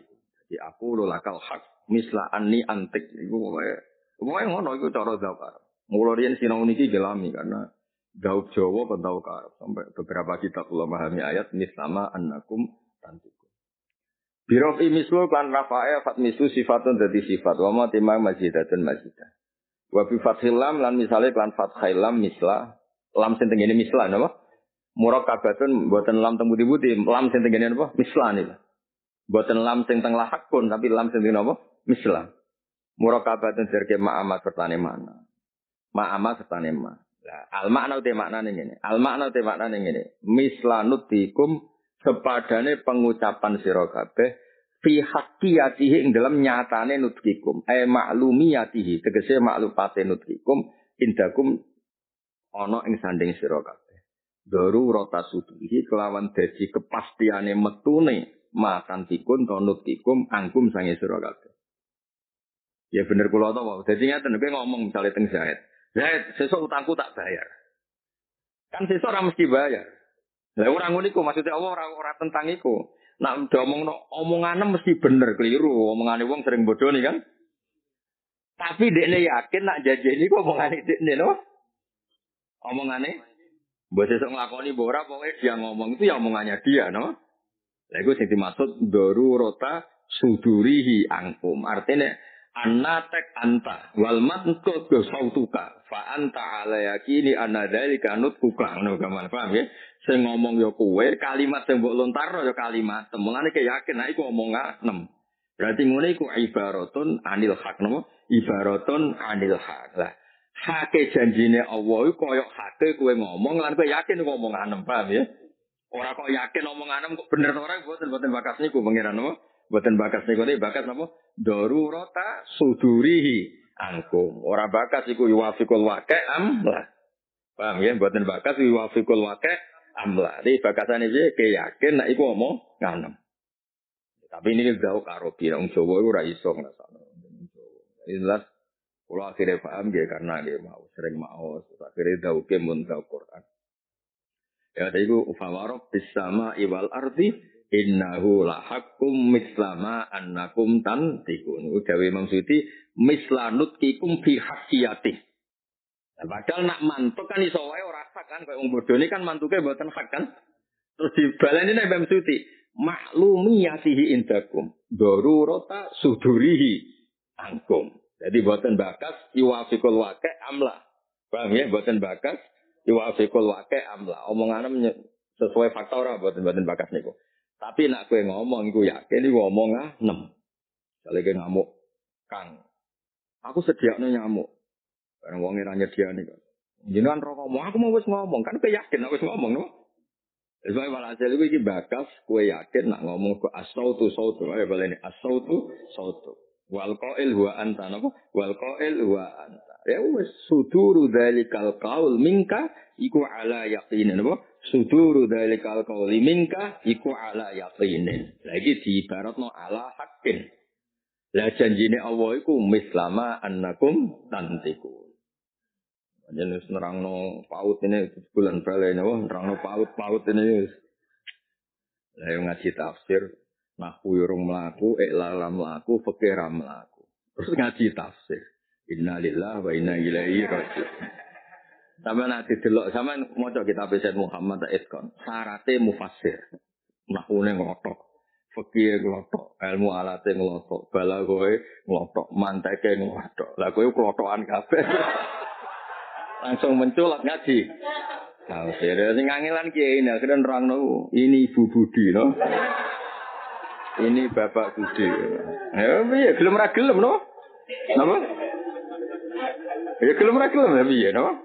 Jadi aku lulakal hak misla anni antik iku pokoke pokoke ngono iku cara Daud Arab. Mula riyen sinau niki gelami karena Daud Jawa ke Daud Arab sampai beberapa kitab ulama memahami ayat mislama annakum tantikum. Birofi mislu kan rafa'a fat mislu sifatun dadi sifat wa ma timang masjidatun masjidah. Wa bi fathil lam lan misale kan fathil lam misla lam sing tengene misla napa? Murakkabatun mboten lam teng budi-budi lam sing tengene napa? Misla niku. Mboten lam sing teng lahakun tapi lam sing tengene napa? Misla. Murakkabatun derke ma'amat sertane mana. Ma'amat sertane mana. Lah al makna te maknane ngene. Al makna te maknane ngene. Mislanutikum sepadane pengucapan sira kabeh fi haqqiyatihi ing dalam nyatane nutqikum ay maklumiyatihi tegese maklumate nutqikum indakum ana ing sanding sira kabeh darurata suduhi kelawan dadi kepastiane metune makan tikun to nutqikum angkum sange sira kabeh ya bener kula to wae dadi ngaten kowe ngomong misale teng Zaid Zaid sesuk utangku tak bayar kan sesuk ora mesti bayar lah ora ngono iku maksudnya Allah ora ora tentang iku. Nek diomongno omongane mesti bener keliru, omongane wong sering bodoni kan. Tapi dekne yakin nak janjeni ku omongane dekne lho. Omongane mbok sesuk nglakoni mbok ora pokoke dia ngomong itu ya omongannya dia no. Lah iku sing dimaksud darurata sudurihi angkum. Artinya anatek anta wal matqu sautuka fa anta ala yakini anna dzalika nutquka ngono gaman paham ya sing ngomong ya kowe kalimat sing mbok lontarno ya kalimat mulane ke yakin nek iku omongan berarti ngene iku ibaratun anil haq napa ibaratun anil haq lah hake janjine Allah iku koyo hake kowe ngomong lan kowe yakin iku omongan paham ya ora kok yakin omongan kok bener ora mboten mboten bakas niku pangeran napa mboten bakas niku bakas napa darurata sudurihi angkum. Ora bakas iku yuwafiqul waqi' amla. Paham ya? Mboten bakas yuwafiqul waqi' amla. Iki bakasane piye? Ke yakin nek iku omong nganem. Tapi ini jauh karo pirang Jawa iku ora iso ngrasakno. Jelas kula akhire paham nggih karena nggih mau sering maos akhire dauke mun tau Quran. Ya iku fawarab bisama iwal ardi innahu la haqqum mislama annakum tantikun. Udawe Imam Suyuti mislanutkikum fi haqqiyati. Nah, padahal nak mantuk kan iso wae ora hak kan koyo wong bodone kan mantuke mboten hak kan. Terus dibaleni nek Imam Suyuti maklumiyatihi indakum darurata sudurihi angkum. Jadi mboten bakas yuwafiqul waqi' amla. Paham ya mboten bakas yuwafiqul waqi' amla. Omongane sesuai fakta ora mboten mboten bakas niku. Tapi nak kowe ngomong iku yakin iku ngomong ah enam. Kale ke ngamuk, Kang. Aku sediakno nyamuk. Bareng wong ora nyediani kok. Jenengan ro ngomong, aku mau wis ngomong, kan kowe yakin aku wis ngomong no. Wis wae walhasil iku iki bakas kowe yakin nak ngomong kok asautu sautu, ayo baleni asautu sautu. Wal qail huwa anta napa? Wal qail huwa anta. Ya wis suduru dzalikal qaul minka iku ala yaqinin napa? Suduru dzalikal qauli minka iku ala yaqinin. Lagi diibaratno ala haqqin. Lah janjine Allah iku mislama annakum tantiku. Jeneng nerangno paut ini bulan bale napa nerangno paut-paut ini. Lah yo ngaji tafsir nahwu urung mlaku iklalam mlaku fikih ra mlaku. Terus ngaji tafsir. Innalillahi wa inna ilaihi raji'un. Sampai nanti delok, sampai maca kitab Sayyid Muhammad Iskon. Syaratnya mufassir, nahune ngotok, fikih ngotok, ilmu alate ngotok, balagoe ngotok, manteke ngotok. Lah kowe klotokan kabeh. Langsung menculak ngaji. Nah, serius sing ngangelan kiai ini akhirnya nerangno ini Ibu Budi no. Ini Bapak Budi. Ya piye gelem ra gelem no? Napa? Ya gelem ra gelem ya piye no?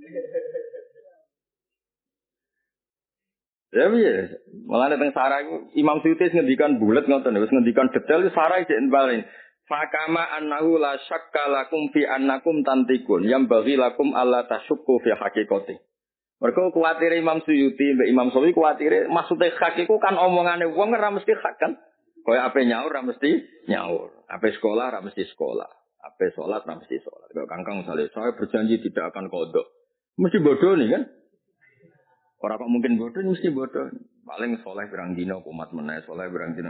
Ya piye? Malah teng sarah iku Imam Suyuti ngendikan bulet ngoten wis ngendikan detail sarah jek balen. Fakama annahu la syakka lakum fi annakum tantikun yang bagi lakum alla tasyukku fi haqiqati. Mergo kuwatire Imam Suyuti mbek Imam Sawi kuwatire maksude hak iku kan omongane wong ora mesti hak kan. Kaya ape nyaur ora mesti nyaur, ape sekolah ora mesti sekolah, ape salat ora mesti salat. Kaya Kangkang misale saya berjanji tidak akan kodok. Mesti bodoh nih kan? Orang kok mungkin bodoh, mesti bodoh. Paling soleh berang dino, kumat meneh, soleh berang dino.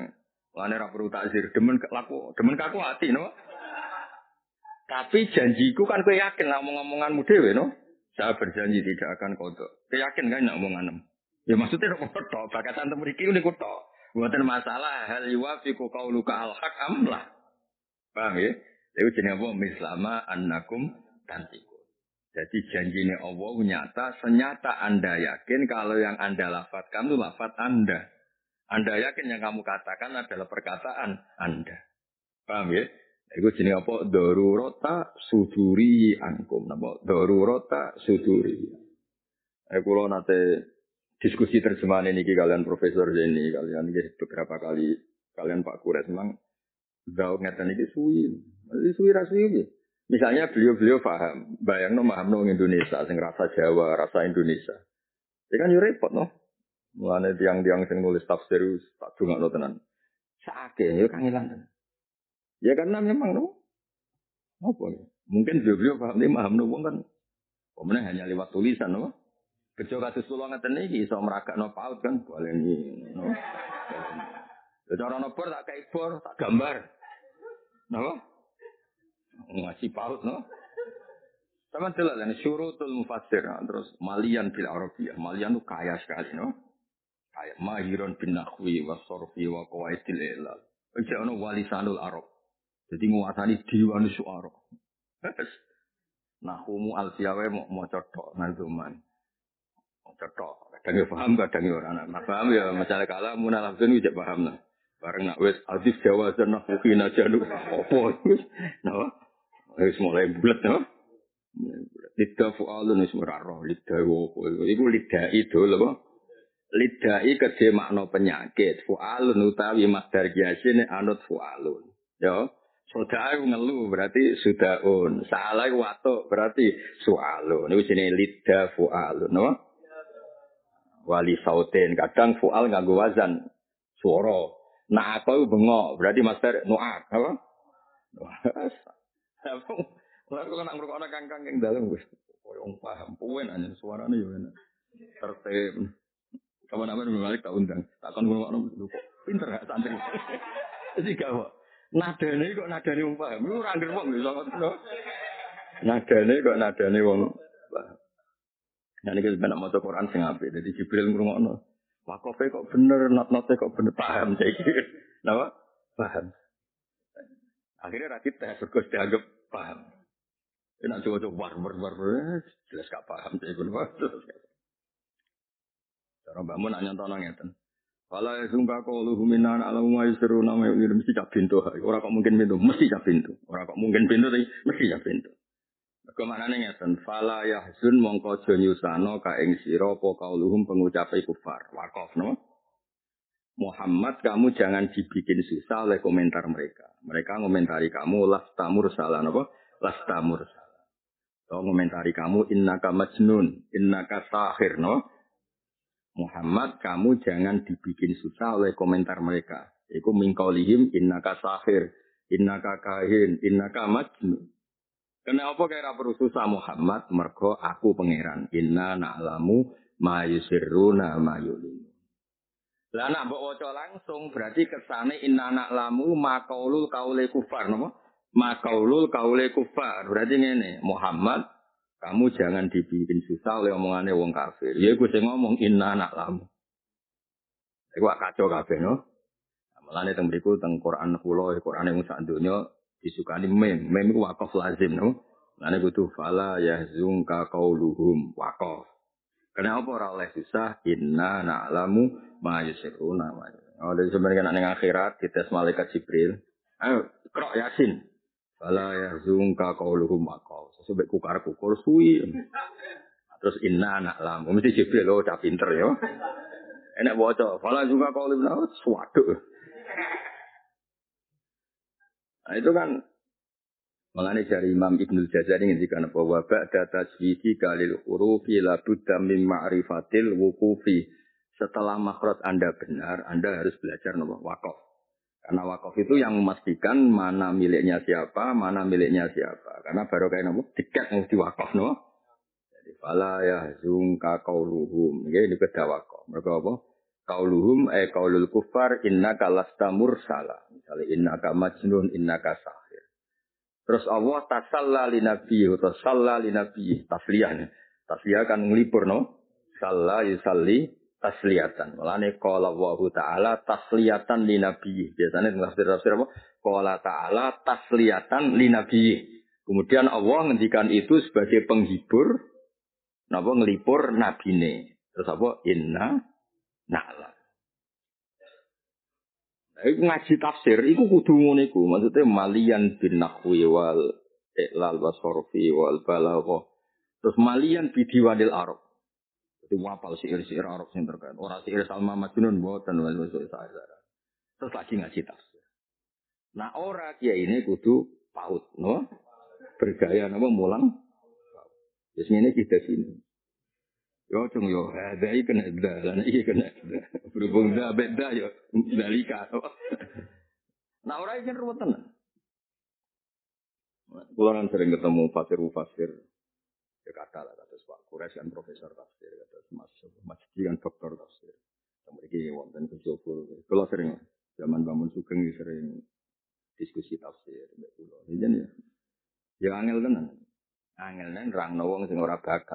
Lane ra perlu takzir, demen laku, demen kaku ati no. Tapi janjiku kan kowe yakin lah omong-omonganmu dhewe no. Saya berjanji tidak akan kodok. Kowe yakin kan nek omonganem? Ya maksudnya kok tok, bakatan temu mriki niku tok. Mboten masalah hal yuwafiqu qauluka al-haq amlah. Paham ya? Itu jenenge apa? Mislama annakum tantiku. Jadi janjinya Allah nyata, senyata Anda yakin kalau yang Anda lafadzkan itu lafadz Anda. Anda yakin yang kamu katakan adalah perkataan Anda. Paham ya? Itu jenenge apa? Darurata suduri ankum. Napa? Darurata suduri. Eh kula nate diskusi terjemahan ini kalian Profesor Jenny, kalian beberapa kali kalian Pak Kures memang jauh ngeten iki suwi. Iki suwi ra suwi. Misalnya beliau-beliau paham, bayangno mahamno Indonesia sing rasa Jawa, rasa Indonesia. Ya kan yo repot no. Mulane tiang-tiang sing nulis tafsir tak dongakno tenan. Sakake yo kangelan. Ya karena memang no. Apa ya? Mungkin beliau-beliau paham nih mahamno wong kan. Pemenang hanya lewat tulisan no. Kejo kasus kula ngeten iki iso merakakno paut kan boleh ni no. Ya cara nobor tak kayak bor, tak gambar. Napa? Ngasih paut no. Sama delok lan syurutul mufassir terus malian bil arabiyah. Malian tuh kaya sekali no. Kaya mahiron bin nahwi wa sarfi wa qawaidil ilal. Iki ono walisanul arab. Jadi nguasani diwan syu'ara. Nahumu alfiyawe mau maca tok nanduman. Maca tok. Kadang yo paham, kadang yo ora. Nah, paham ya masalah kala munalafsun iki paham nah. Bareng nak wis hadis jawazan nak kina janu opo wis no wis mulai bulet no lidah fu'alun wis ora roh lidah opo iku lidai itu lho lidai kedhe makna penyakit fu'alun utawi masdar kiasine anut fu'alun yo sodae ngelu berarti sudaun salah watuk berarti su'alun niku jenenge lidah fu'alun no wali sautin kadang fu'al nganggo wazan suara. Nah aku bengok, berarti master nuak, apa? Apa? Lalu kan aku nak kangkang yang dalam, gue, koyong paham, puen aja suaranya juga, tertib. Kapan-kapan berbalik tak undang, takkan gue ngomong lu kok pinter gak santri? Jadi gak nada ini kok nada ini wong paham, lu rangger wong gitu, nada ini kok nada ini wong paham. Nah ini kita banyak maca Quran sing apik, jadi Jibril ngrungokno. Wakofe kok bener, not-note kok bener paham saya kira. Kenapa? Paham. Akhirnya rakit tes, terus dianggap paham. Ini nak coba-coba war war war jelas gak paham saya kira. Cara Mbak Mun nanya tolong ngeten. Kalau sungka kau lu huminan alam mai seru nama ini mesti cap pintu. Orang kok mungkin pintu, mesti cap pintu. Orang kok mungkin pintu tapi mesti cap pintu. Kemanane ngeten, fala yahzun mongko aja nyusano ka ing sira apa kauluhum pengucape kufar. Waqaf no. Muhammad kamu jangan dibikin susah oleh komentar mereka. Mereka ngomentari kamu lastamur salah napa? Lastamur salah. So ngomentari kamu innaka majnun, innaka sahir no. Muhammad kamu jangan dibikin susah oleh komentar mereka. Iku mingkaulihim innaka sahir, innaka kahin, innaka majnun. Kenapa kira perlu susah Muhammad? Mergo aku pangeran. Inna na'lamu ma yusirruna ma yulinu. Lah nak mbok waca langsung berarti kesane inna na'lamu ma qaulul qaule kufar napa? Ma qaulul qaule kufar. Berarti ngene, Muhammad kamu jangan dibikin susah oleh omongane wong kafir. Ya iku sing ngomong inna na'lamu. Iku kacau kabeh no. Mulane teng mriku teng Quran kula, Qurane wong sak donya disukani mem, mem itu wakaf lazim, no? Karena itu fala yahzunka qauluhum wakaf. Kenapa ora oleh susah? Inna na'lamu ma yusirruna ma. Oh, dari sebenarnya nek akhirat dites malaikat Jibril. Ayo, Iqra Yasin. Fala yahzunka qauluhum wakaf. Sesuk kukar kukur suwi. Terus inna na'lamu. Mesti Jibril lo udah pinter ya. Enak waca. Fala yahzunka qauluhum wakaf. Suwaduh. Nah itu kan mengenai dari Imam Ibnul Jazari ngendikan bahwa ba'da tajwidi kalil hurufi la budda min ma'rifatil wuqufi. Setelah makhraj Anda benar, Anda harus belajar nama waqaf. Karena waqaf itu yang memastikan mana miliknya siapa, mana miliknya siapa. Karena baru kayak nama dikat mesti waqaf no. Jadi fala yahzunka qauluhum. Ini beda waqaf. Mereka apa? Qauluhum ay qaulul kufar innaka lasta mursala. Misalnya innaka majnun, innaka sahir. Terus Allah tasalla li nabi atau salla li nabi tasliyah. Tasliyah kan ngelipur no. Salla yusalli tasliyatan. Mulane qala Allah taala tasliyatan li nabi. Biasanya tafsir-tafsir apa? Qala ta'ala tasliyatan li nabi. Kemudian Allah ngendikan itu sebagai penghibur napa ngelipur nabine. Terus apa? Inna na'lam. Nah, iku ngaji tafsir, iku kudu ngono iku. Maksudnya malian bin nahwi wal iqlal wa sorfi wal balagha. Terus malian bidiwanil arab. Itu wapal syair-syair Arab sing terkait. Ora syair Salma Majnun mboten wis saya. Terus lagi ngaji tafsir. Nah, ora kiai ini kudu paut, no? Bergaya napa mulang. Wis ngene kita sini. Yo cung yo, ada iki kena dalan iki kena. Berhubung dah beda yo dalika. Nah ora iki ruwet tenan. Kulo kan sering ketemu fasir-fasir. Ya kata lah kata Pak Kures kan profesor tafsir kata Mas Mas kan doktor tafsir. Mriki wonten kejobol. Kulo sering zaman bangun sugeng sering diskusi tafsir mbek kulo. Jadi ya ya angel tenan. Angel nang rangno wong sing ora bakat.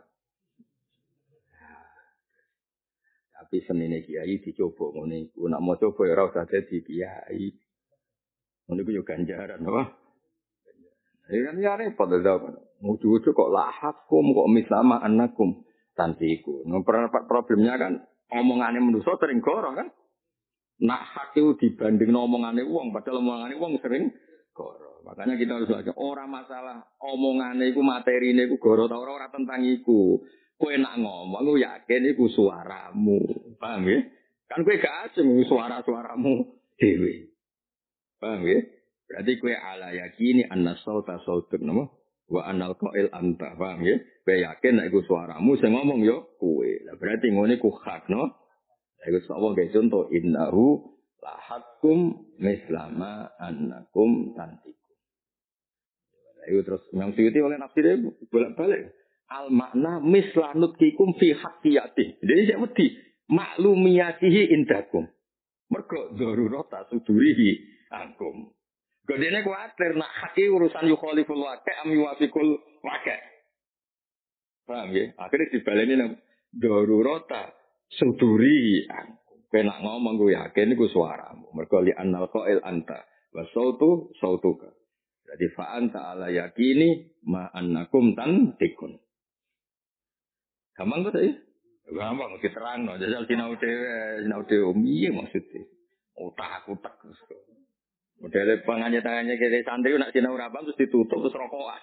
Tapi senine kiai dicoba ngene iku. Nek mau coba ya ora usah dadi kiai. Ngono iku yo ganjaran apa? Ya kan ya repot to zaman. Muju-muju kok lahakum kok mislama anakum tantiku. No problemnya kan omongane manusa sering goro kan. Nak hak itu dibanding omongane wong padahal omongane wong sering goro. Makanya kita harus belajar orang masalah omongane iku materine iku goro ta ora ora tentang iku. Kowe nak ngomong lu yakin iku suaramu. Paham ya? Kan kowe gak asing suara-suaramu dhewe. Paham ya? Berarti kowe ala yakini anna sauta sautuk nama wa anal qail anta. Paham ya? Kowe yakin nek iku suaramu sing ngomong yo kowe. Lah berarti ngene ku hak no. Iku sapa ge contoh innahu lahakum mislama annakum tantikum. Lah iku terus yang sithik oleh nafsire bolak-balik. Al makna mislanut kikum fi haqqiyati. Jadi saya wedi maklumiyatihi indakum. Mergo darurata sudurihi angkum. Godene kuwatir nak haki urusan yukhaliful waqi' am yuwafiqul waqi'. Paham ya? Akhirnya dibaleni nang darurata sudurihi angkum. Kowe nak ngomong ku yakin iku suaramu. Mergo li annal qail anta wa sautu sautuka. Jadi fa anta ala yakini ma annakum tantikun. Gampang kok ya? Gampang diterang no. Jajal sinau dhewe, sinau dhewe piye maksudnya? Otak aku tek. Modele pangane tangane kene santri nak sinau rabang terus ditutup terus rokokan.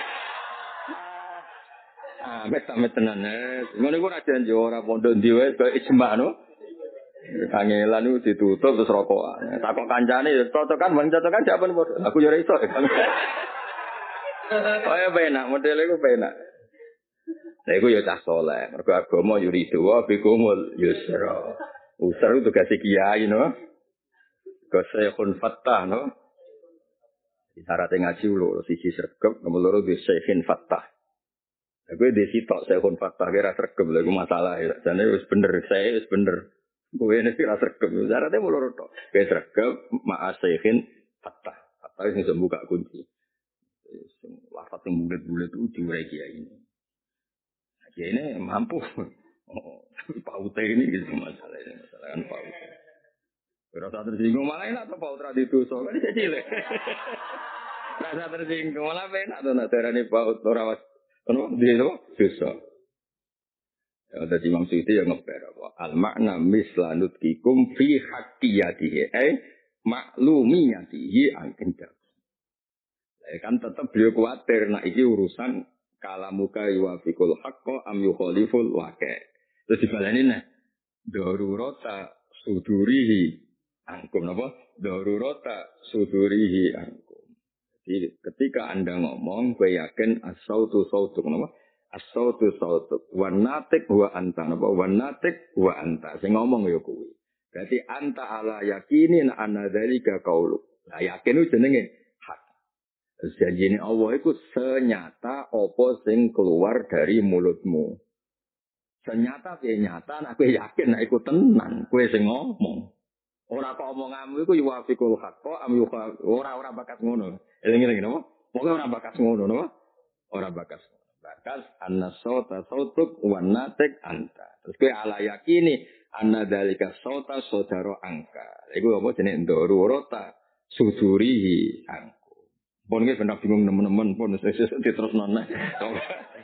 Ah, bet-bet tenan. Ngono iku ora janji ora pondok ndi wae kok ijma no. Kangelan niku ditutup terus rokokan. Takok kancane ya cocokan, bang cocokan jawaban padha. Aku yo ora iso. Kaya penak, modele iku penak. Nah, itu ya cah soleh. Mergo agama yuridu wa bikumul yusra. Usra itu tugas kiai no. Kesehun fattah no. Syaratnya ngaji lho siji sregep, nomor loro di sehin fattah. Aku di sitok sehun fattah kira sregep lha iku masalah ya. Jane wis bener, saya wis bener. Kowe nek kira sregep, syaratnya mung loro tok. Kowe sregep ma'a sehin fattah. Fattah sing buka kunci. Sing lafaz sing bulet-bulet itu diurai kiai ini. Ya ini mampu. Oh, paute ini gitu masalah ini masalah kan paute. Rasa tersinggung malah enak tuh paut radit dosa kan dia cilik. Rasa tersinggung malah enak tuh nak darani paut ora was. Ono dia itu dosa. Ya ada Imam Suyuti yang ngeper apa? Al makna mislanut kikum fi haqqiyatihi eh maklumiyatihi angkenda. Ya kan tetap beliau khawatir nak iki urusan kalamuka yuwafiqul haqqo am yukhaliful waqi'. Terus dibaleni nah. Darurata sudurihi angkum napa? Darurata sudurihi angkum. Jadi ketika Anda ngomong kowe yakin as-sautu sautuk napa? As-sautu sautuk wa natik wa anta napa? Wa natik wa anta. Sing ngomong ya kowe. Berarti anta ala yakinin anna dzalika qauluk. Lah yakin itu jenenge janjine Allah itu senyata apa sing keluar dari mulutmu. Ternyata piye nyata nek kowe yakin nek iku tenan, kowe sing ngomong. Ora kok omonganmu iku yuwafiqul haqqa am yuha ora ora bakas ngono. Eling-eling napa? Pokoke ora bakas ngono napa? Ora bakas. Bakas anna sauta sautuk wa natik anta. Terus kowe ala yakini anna dalika sauta saudara angka. Iku apa jenenge ndoro rota sudurihi angku. Pun nggih ben bingung nemen-nemen pun terus nona.